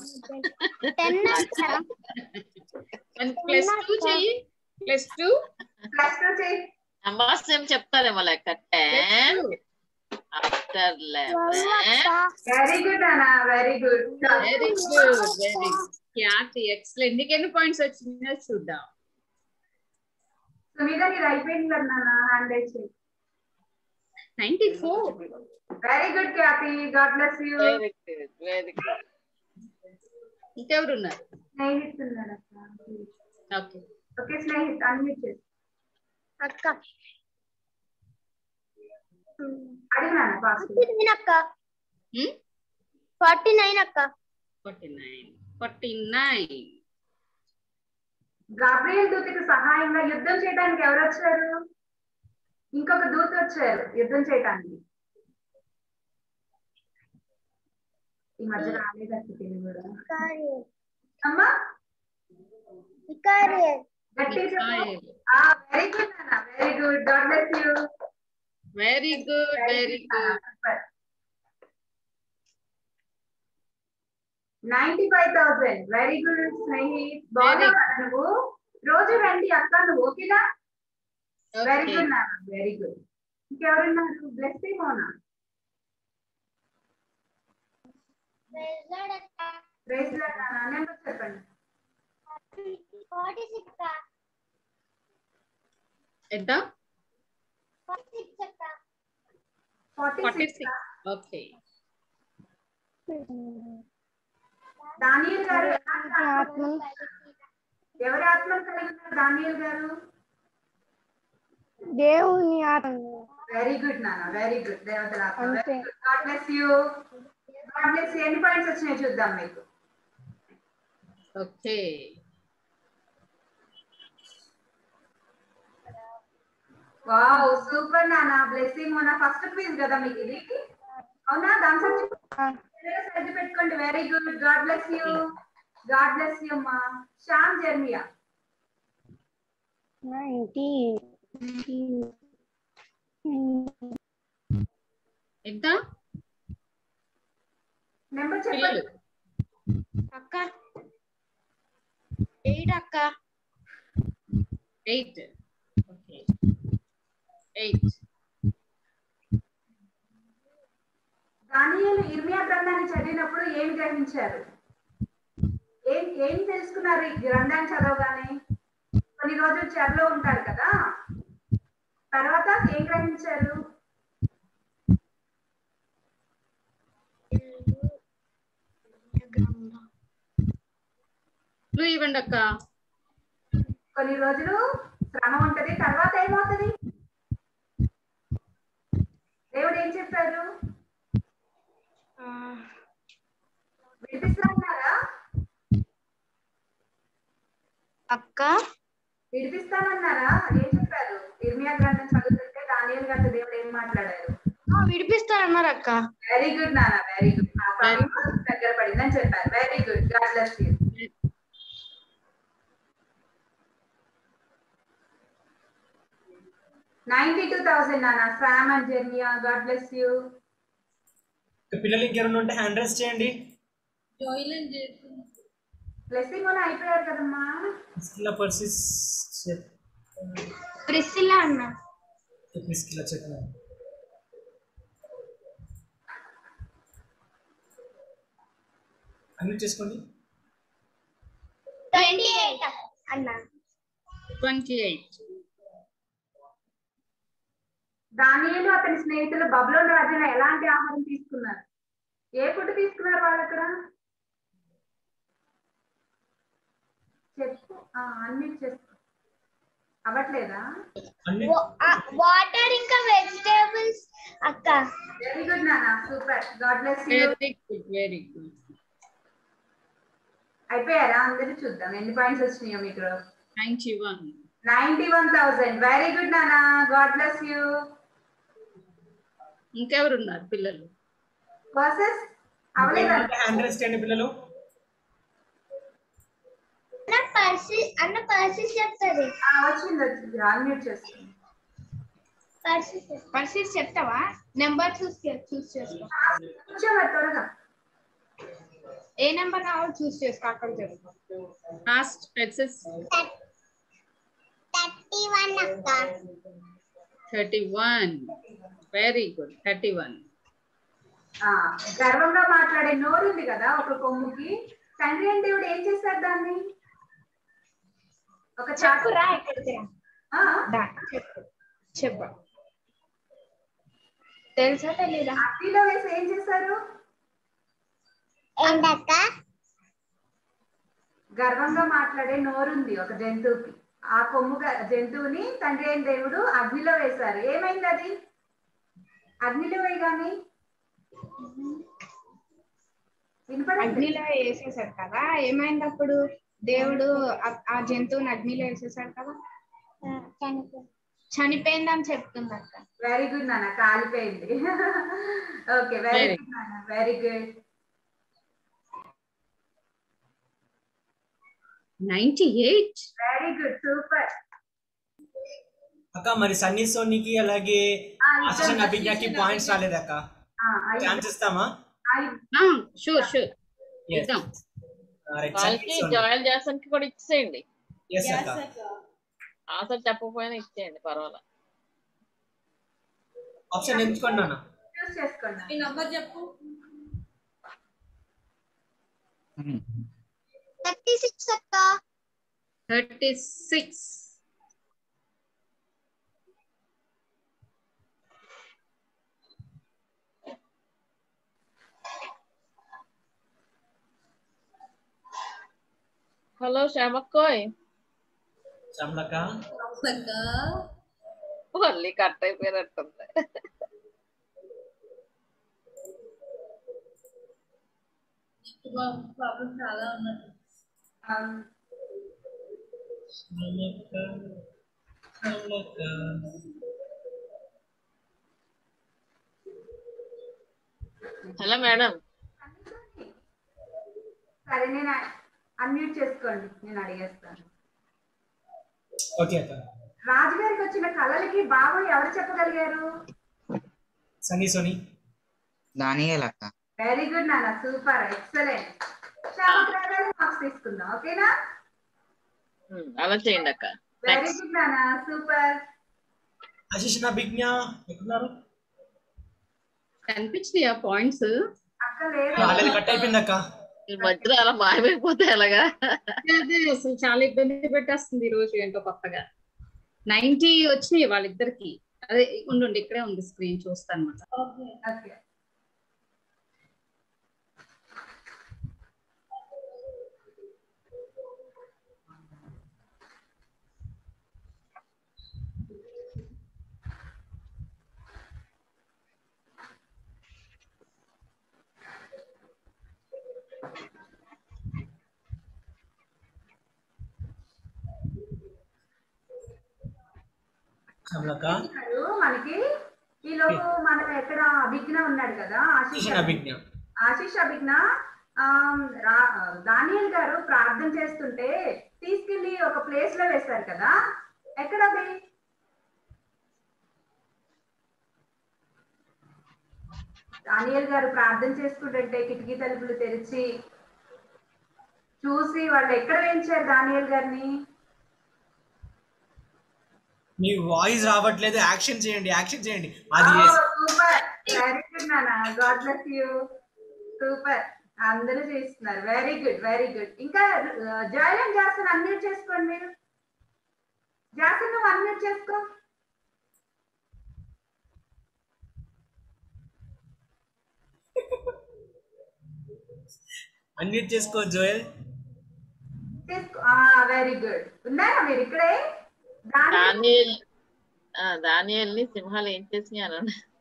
+2 చెయ్యి. +2 చెయ్యి. నెంబర్స్ ఏం చెప్తారేమో లెక్క. 10 ఆఫ్టర్ 11. వెరీ గుడ్ అన్నా, very good. Very good, very good. Khyathi excellent. నీకు ఎన్ని పాయింట్స్ వచ్చినాయో చూద్దాం. సునీత నీది అయిపోయింది కదా నాన్న, హ్యాండ్ రైజ్ చేయి. 94. Very good Khyathi, God bless you. Very good, very good. ఇంకెవరు ఉన్నారు? స్నేహిత్ ఉన్నాడు అక్క. ఓకే ఓకే స్నేహిత్ అన్మ్యూట్ చేసి అక్క. అడిగినాను ఫాస్ట్. 49 అక్క. 49 అక్క. 49. గాబ్రియల్ దూతకు సహాయంగా యుద్ధం చేయడానికి ఎవరు వచ్చారు? ఇంకొక దూత వచ్చారు యుద్ధం చేయడానికి. ఈ మధ్య రాలేదు తెలుగు అమ్మా. వెరీ గుడ్ అన్న, very good. God bless you. Very good, very good. 95,000. Very good Snehith. బాగున్నావా నువ్వు? రోజు రండి అక్క, నువ్వు ఓకేనా? వెరీ గుడ్ నాన్న, వెరీ గుడ్. ఇంకెవరున్నారు? Bless Mona. ప్రైజ్ లార్డ్ నాన్న. నెంబర్ చెప్పండి. 46 ఎంత? 46. ఓకే. దానియేలు గారు ఎవరి ఆత్మను కలిగి ఉన్నారు? దానియేలు గారు దేవుని ఆత్మ. వెరీ గుడ్ నాన్న, వెరీ గుడ్. దేవతల ఆత్మ. Very good. God bless you. God bless you. ఎన్ని పాయింట్స్ వచ్చినాయి చూద్దాం మీకు. ఓకే. వావ్ సూపర్ నాన్న. బ్లెస్సింగ్ మన ఫస్ట్ క్విజ్ కదా మీకు ఇది. అవునా? దాని సర్ది పెట్టుకోండి. Very good. God bless you. God bless you అమ్మా. Sam Jeremiah. ఎంత నెంబర్ చెప్పండి అక్క 8 అక్క 8. ఓకే 8. దానియేలు ఇర్మియా గ్రంథాన్ని చదివినప్పుడు ఏం గ్రహించారు? ఏం తెలుసుకున్నారు ఈ గ్రంథాన్ని చదవగానే? కొన్ని రోజులు చెరలో ఉంటారు కదా, తర్వాత ఏం గ్రహించారు? ఇవ్వండి అక్క. కొన్ని రోజులు శ్రమ ఉంటది, తర్వాత ఏమవుతుంది? దేవుడు ఏం చెప్పారు? విడిపిస్తానన్నారా అక్క? విడిపిస్తానన్నారా? ఏం చెప్పారు? ఇర్మియా గ్రంథం చదువుతుంటే దానియేలు గారితో దేవుడు ఏం మాట్లాడారు? విడిపిస్తారన్నారు అక్క. వెరీ గుడ్ నాన్న, వెరీ గుడ్. ఆ సమయం దగ్గర పడిందని చెప్పారు. Very good. God bless you. $92,000 నాన్న. Sam and Jeremiah. God bless you. పిల్లలు ఇంకెవరైనా ఉంటే హ్యాండ్ రైజ్ చేయండి. బ్లెస్సింగ్ అని అయిపోయారు కదమ్మా. ప్రిస్సిల్లా అన్న. ప్రిస్కిల్లా చెప్పండి. అన్ని చేసుకోండి. 28 అన్న. 28. దానియేలు అతని స్నేహితులు బబులోను రాజున ఎలాంటి ఆహారం తీసుకున్నారు? ఏ ఫుడ్ తీసుకున్నారు వాళ్ళు అక్కడ? చెప్పు. అన్ని చేసుకో. అవ్వట్లేదా? వాటర్ ఇంకా వెజిటేబుల్స్ అక్క. వెరీ గుడ్ నాన్న. Super. God bless you. Very good. అయిపోయారా అందరూ? చూద్దాం ఎన్ని పాయింట్స్ వచ్చినాయో మీకు. 91. 91,000. వెరీ గుడ్ నాన్న. God bless you. ఇంకెవరు ఉన్నారు పిల్లలు? వర్సెస్ అవలేదా? హ్యాండ్ రైజ్ చేయండి పిల్లలు. అన్న పర్సీస్ చెప్తాది. వచ్చింది. అన్మ్యూట్ చేస్తాను. పర్సీస్ చెప్తావా? నెంబర్ చూస్ చేసుకో. కూర్చోవాలి త్వరగా. ఏ నెంబర్ కావాలో చూస్ చేసుకో. అక్కడ చెప్పు. ఫాస్ట్ పర్సీస్. 31 అక్క. 31. Very good. 31. గర్వంగా మాట్లాడే నోరు ఉంది కదా ఒక కొమ్ముకి. తండ్రి అయిన దేవుడు ఏం చేశారు దాన్ని? ఒక చెప్పురా. చెప్పు. తెలుసా తెలీదా? అగ్నిలో వేసి ఏం చేశారు? గర్వంగా మాట్లాడే నోరుంది ఒక జంతువుకి. ఆ కొమ్ము జంతువుని తండ్రి అయిన దేవుడు అగ్నిలో వేశారు. ఏమైంది అది? అగ్నిలో వేయగానే అగ్నిలో వేసేసాడు కదా, ఏమైంది అప్పుడు? దేవుడు ఆ జంతువుని అగ్నిలో వేసేసాడు కదా, చనిపోయిందని చెప్తుంది అక్క. వెరీ గుడ్ నాన్న. కాలిపోయింది. ఓకే వెరీ గుడ్ నాన్న. Very good. 98. Very good. Super అక్క. మరి సన్నీ సోనీకి అలాగే ఆశిష్ అభిజ్ఞకి పాయింట్స్ రాలేదక్క. ఛాన్స్ ఇస్తామా? షూర్. వాళ్ళకి జాయిల్ జాసన్ కి కూడా ఇచ్చేయండి. yes అక్క. ఆన్సర్ చెప్పకపోయినా ఇచ్చేయండి, పర్వాలేదు. ఆప్షన్ ఎంచుకోండి నాన్న. చూస్ చేసుకోండి. ఈ నంబర్ చెప్పు. 36 అక్క. 36. హలో శ్యామక్కోయ్. శ్యామలక్క. మళ్ళీ కట్ అయిపోయినట్టుంది. ప్రాబ్లం చాలా ఉన్నది. Hello madam. సరే నేను అన్మ్యూట్ చేసుకోండి, నేను అడిగేస్తాను. ఓకే అక్క. రాజుగారికి వచ్చిన కళలకి భావం ఎవరు చెప్పగలిగారు? సన్నీ సోని. దానియేల్ అక్క. వెరీ గుడ్ నాన్న, సూపర్, ఎక్సలెంట్. మార్క్స్ తీసుకుందాం, ఓకేనా? అలా చేయండి అక్క. వెరీ గుడ్ నాన్న, సూపర్. ఆశీష్ నా బిజ్ఞ ఎక్కడున్నారు? కనిపించినాయి ఆ పాయింట్స్. అక్క లేదు, ఆల్రెడీ కట్ అయిపోయింది అక్క. ఈ మధ్యలో అలా మాయమైపోతే ఎలాగా? అదే అసలు చాలా ఇబ్బంది పెట్టేస్తుంది ఈ రోజు ఏంటో కొత్తగా. 90 వచ్చినాయి వాళ్ళిద్దరికి. అదే ఉండండి, ఇక్కడే ఉంది స్క్రీన్, చూస్తాను అన్నమాట. ఓకే. మనకి ఈ లోపు మనం ఎక్కడ అభిజ్ఞ ఉన్నాడు కదా, ఆశీష్ అభిజ్ఞ. దానియేల్ గారు ప్రార్థన చేస్తుంటే తీసుకెళ్లి ఒక ప్లేస్ లో వేశారు కదా, ఎక్కడది? దానియేల్ గారు ప్రార్థన చేసుకుంటుంటే కిటికీ తలుపులు తెరిచి చూసి వాళ్ళు ఎక్కడ వేయించారు దానియేల్ గారిని? మీ వాయిస్ రావట్లేదు, యాక్షన్ చేయండి, యాక్షన్ చేయండి. అది సూపర్, వెరీ గుడ్ నాన్న, గాడ్ బ్లెస్ యూ, సూపర్, అందరూ చేస్తున్నారు, వెరీ గుడ్, వెరీ గుడ్. ఇంకా జాయిన్ జాసన్ అన్మ్యూట్ చేసుకోండి మీరు. జాసన్ నువ్వు అన్మ్యూట్ చేసుకో. అన్మ్యూట్ చేసుకో జోయల్. Very good. ఉన్నారా మీరు ఇక్కడే? దానియేల్ని సింహాలు ఏం చేసినాను?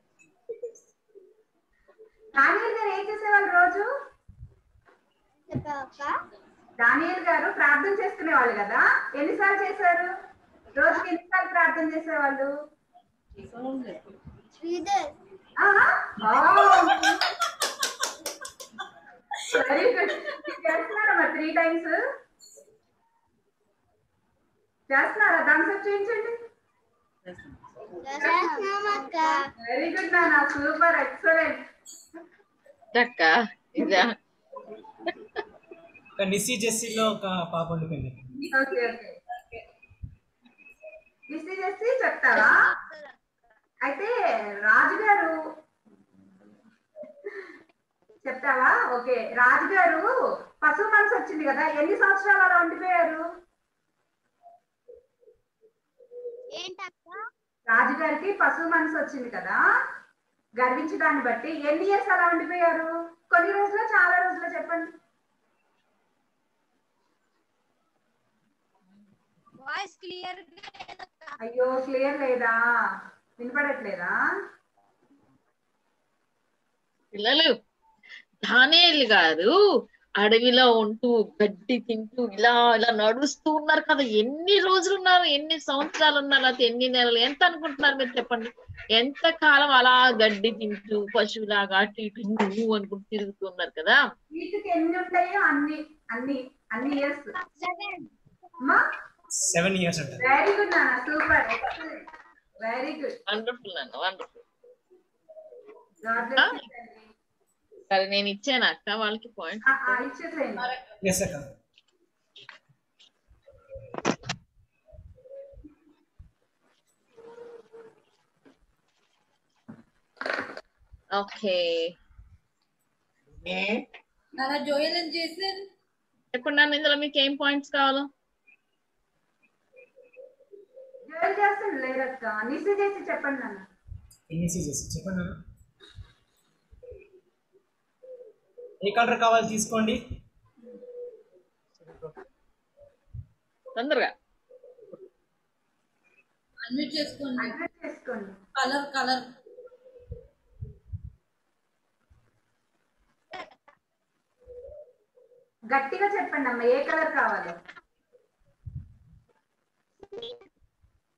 దానియేల్ గారు ఏం చేసేవాళ్ళు రోజు? దానియేల్ గారు ప్రార్థన చేసుకునేవాళ్ళు కదా, ఎన్నిసార్లు చేశారు? రోజుకి ఎన్నిసార్లు ప్రార్థన చేసేవాళ్ళు? Very good. చేస్తున్నారా మరి 3 times? చేస్తున్నారా? థమ్స్అప్ చేయించండి. వెరీ గుడ్ నాన్న, సూపర్, ఎక్సలెంట్. నిస్సి జెస్సీలో ఒక పాప ఉండిపోయింది. ఓకే ఓకే, నిస్సి జెస్సీ చెప్తావా? అయితే రాజుగారు చెప్తావా? ఓకే, రాజుగారు పశువు మనసు వచ్చింది కదా, ఎన్ని సంవత్సరాలు అలా ఉండిపోయారు? రాజుగారికి పశువు మనసు వచ్చింది కదా, గర్వించడాన్ని బట్టి ఎన్ని ఇయర్స్ అలా ఉండిపోయారు? కొన్ని రోజులు, చాలా రోజులు చెప్పండి. అయ్యో, క్లియర్ లేదా? వినపడట్లేదా? పిల్లలు, దానియేల్ గారు అడవిలో ఉంటూ గడ్డి తింటూ ఇలా ఇలా నడుస్తూ ఉన్నారు కదా, ఎన్ని రోజులు ఉన్నారు, ఎన్ని సంవత్సరాలు ఉన్నారు, అది ఎన్ని నెలలు, ఎంత అనుకుంటున్నారు మీరు చెప్పండి? ఎంత కాలం అలా గడ్డి తింటూ పశువులాగా అటు ఇటు నువ్వు అనుకుంటూ తిరుగుతూ ఉన్నారు కదా. వీటికి ఎన్ని ఉంటాయో అన్ని అన్ని అన్ని ఇయర్స్. 7 years అంట. వెరీ గుడ్ నాన్న, సూపర్, వెరీ గుడ్, వండర్ఫుల్ నాన్న, వండర్ఫుల్. God bless you. సరే, నేను ఇచ్చాను అక్క వాళ్ళకి పాయింట్. ఇచ్చేసేయండి. ఎస్ అక్క. ఓకే, జోయల్ అని చేశారు. చెప్పండి ఇందులో మీకు ఏం పాయింట్స్ కావాలో? జోయల్ చేస్తాను లేదక్క, నిస్సి చేసి చెప్పండి నాన్న. నిస్సి చేసి చెప్పండి నాన్న. ఏ కలర్ కావాలి తీసుకోండి తొందరగా. అన్మ్యూట్ చేసుకోండి. కలర్ కలర్ గట్టిగా చెప్పండి అమ్మ, ఏ కలర్ కావాలి?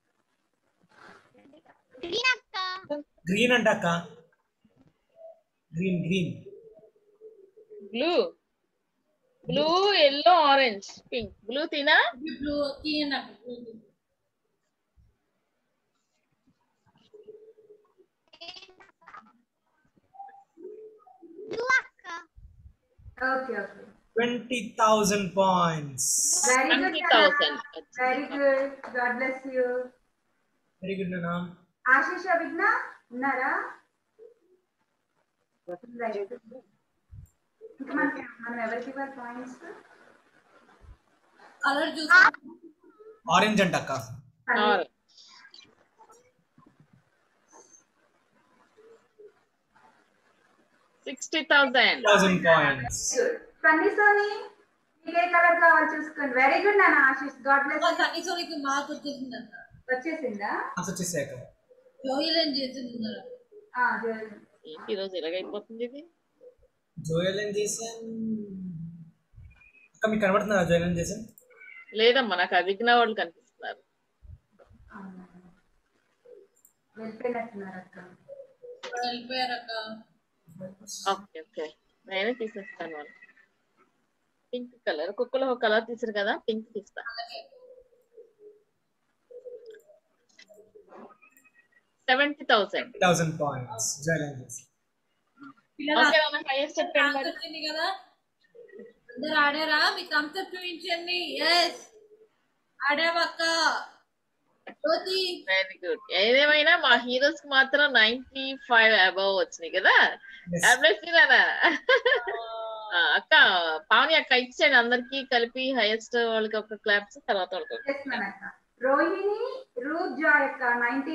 గ్రీన్ అంట అక్క. Green green blue yellow orange pink blue తినా బ్లూ తీయనా okay okay 20,000 points. Very good, 20,000. Very good. God bless you. Very good, Nana. Ashish Abhijna ఉన్నారా? ఇంకా మనం ఎవరికి ఇవ్వాలి పాయింట్స్? కలర్ చూసి ఆరెంజ్ అంట అక్క. 60,000 points. కన్నీసోని మీకు ఏ కలర్ కావాలి చూసుకోండి. వెరీ గుడ్ నాన్న ఆశీష్. God bless. కన్నీసోనికి మార్క్ వచ్చేసిందంట. వచ్చేసిందా? వచ్చేసాక. జోయల్ ఏం చేస్తున్నారు? జోయల్. ఈ రోజు ఎలాగైపోతుంది ఇది? జోయల్ ఏం చేసాం? అక్క మీకు కనబడుతుందా జోయల్ ఏం చేసాం? లేదమ్మా నాకు అభిజ్ఞ వాళ్ళు కనిపిస్తున్నారు. వెళ్ళిపోయినట్టున్నారు అక్క. వెళ్ళిపోయారక్క. ఓకే ఓకే నేనే తీసేస్తాను వాళ్ళు. పింక్ కలర్ ఒక్కొక్కరు ఒక కలర్ తీసారు కదా పింక్ తీస్తా. 70,000 points. ఓకే నాన్న హైయెస్ట్ చెప్పండి మరి. వచ్చింది కదా అందరు ఆడారా? మీ థమ్స్ చూపించండి. ఎస్ ఆడావక్క. Very good. ఏదేమైనా మా హీరోస్ కి మాత్రం 95 అబౌవ్ వచ్చినాయి కదా. అక్క పావని అక్క ఇచ్చేయండి అందరికి కలిపి హైయెస్ట్ వాళ్ళకి ఒక క్లాప్స్ తర్వాత రోహిణి రూత్ జాయ్ అక్క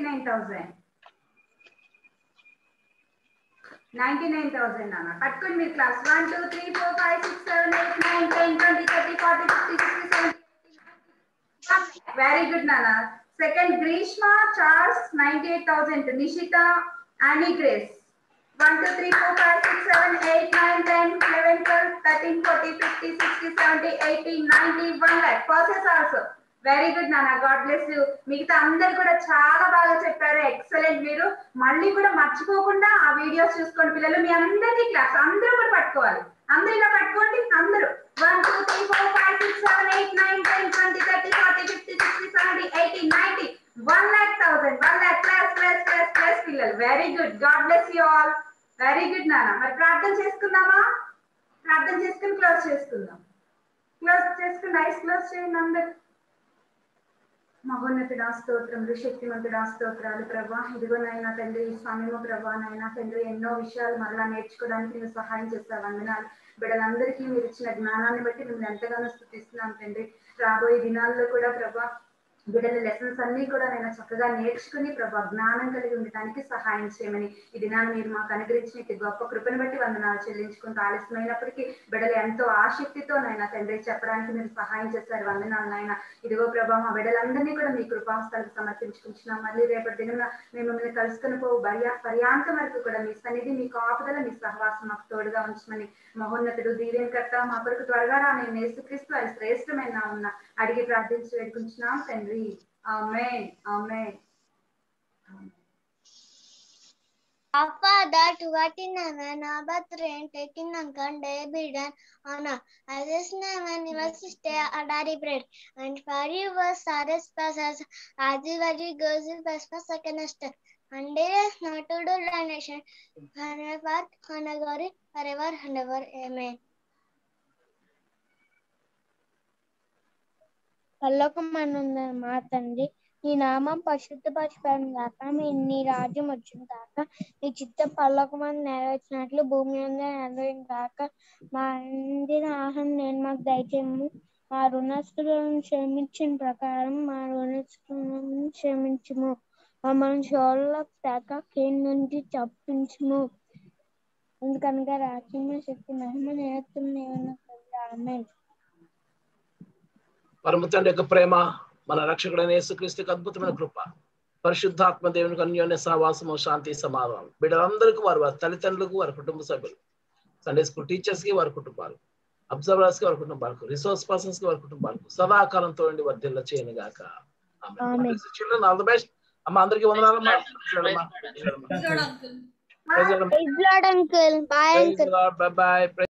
99,000 నాన్న. పట్టుకొని మీరు క్లాస్ 1 2 3 4 5 6 7 8 9 10 20 30 40 50 60 70 వెరీ గుడ్ నాన్న. Second Greeshma Charles 98,000. Nishitha Annie Grace 1 2 3 4 5 6 7 8 9 10 11 12 13 14 15 16 17 18 19 1 lakh process also. Very good నాన్న. God bless you. మిగతా అందరు కూడా చాలా బాగా చెప్పారు. ఎక్సలెంట్. మీరు మళ్ళీ కూడా మర్చిపోకుండా ఆ వీడియోస్ చూసుకోండి పిల్లలు. మీ అందరికీ క్లాస్ అందరూ కూడా పట్టుకోవాలి. అందరూ ఇలా పట్టుకోండి. అందరూ 1 2 3 4 5 6 7 8 9 10 20 30 40 50 60 70 80 90 1 lakh 1000 1 lakh ప్లస్ పిల్లలు. Very good. God bless you all. Very good నాన్న. మరి ప్రార్థన చేసుకుందామా? ప్రార్థన చేసుకుని క్లోజ్ చేసుకుందాం. క్లోజ్ చేసుకుని నైస్ క్లోజ్ చేయండి అందరు. మహోన్నతుడా స్తోత్రములు, శక్తిమంతుడా స్తోత్రాలు ప్రభా. ఇదిగోనైనా తండ్రి ఈ సమయము ప్రభా నైనా తండ్రి ఎన్నో విషయాలు మరలా నేర్చుకోవడానికి మీరు సహాయం చేస్తారు. వందనాలు. బిడ్డలందరికీ మీరు ఇచ్చిన జ్ఞానాన్ని బట్టి మిమ్మల్ని ఎంతగానో స్తుతిస్తున్నాం తండ్రి. రాబోయే దినాల్లో కూడా ప్రభా బిడ్డల లెసన్స్ అన్ని కూడా నేను చక్కగా నేర్చుకుని ప్రభా జ్ఞానం కలిగి ఉండటానికి సహాయం చేయమని ఈ దినాన్ని మీరు మాకు అనుగ్రహించిన గొప్ప కృపను బట్టి వందనాలు చెల్లించుకుంటూ ఆలస్యమైనప్పటికీ బిడ్డలు ఎంతో ఆసక్తితో నాయన తండ్రి చెప్పడానికి మీరు సహాయం చేశారు. వందనాలు నాయన. ఇదిగో ప్రభా మా బిడ్డలందరినీ కూడా మీ కృపాస్థలకు సమర్పించుకుంటున్నాం. మళ్ళీ రేపటి దిన మేము మిమ్మల్ని కలుసుకుని పోవు పర్యాంతం వరకు కూడా మీ సన్నిధి, మీ కాపుదల, మీ సహవాసం మాకు తోడుగా ఉంచమని మహోన్నతుడు దీవెనకర్త మా కొరకు త్వరగా రాని యేసుక్రీస్తు వారి శ్రేష్టమైన ఉన్న అడిగి ప్రార్థించి వేడుకుంటున్నాం తండ్రి. ఆమేన్ ఆమేన్. Our Father, who art in heaven, hallowed be thy name. Taking and day be done on earth as it is in heaven. Give us this day our daily bread, and forgive us our trespasses, as we forgive those who trespass against us. And lead us not to damnation, but honor glory forever and ever. Amen. పరలోకమందున్న మా తండ్రి, నీ నామం పరిశుద్ధపరచబడును గాక. నీ రాజ్యం వచ్చును గాక. నీ చిత్తం పరలోకమందు నెరవేర్చినట్లు భూమి మీద నెరవేరును గాక. మా అందిన ఆహారం నేను మాకు దయచేయము. మా రుణస్తులను క్షమించిన ప్రకారం మా రుణస్తులను క్షమించుము. మమ్మల్ని శోధనలోకి తేక కీడు నుండి తప్పించుము. ఎందుకనగా రాజ్యం, శక్తి, మహిమ నిత్యం నీవే. ఆమేన్. పరమ తండ్రి యొక్క ప్రేమ, మన రక్షకుడైన యేసుక్రీస్తుకి అద్భుతమైన కృప, పరిశుద్ధాత్మ దేవునికి అన్యోన్య సహవాసము, శాంతి, సమాధానం బిడ్డలందరికీ, వారి తల్లిదండ్రులకు, వారి కుటుంబ సభ్యులు, సండే స్కూల్ టీచర్స్ కి, వారి కుటుంబాలు, అబ్జర్వర్స్ కి, వారి కుటుంబాలకు, రిసోర్స్ పర్సన్స్ కి, వారి కుటుంబాలకు సదాకాలంతో వర్ధిల్ల చేయను గాక. Children all the best. అమ్మ అందరికీ వందనాలు. Praise Lord, uncle. Bye, Praise uncle. the Lord. Bye bye.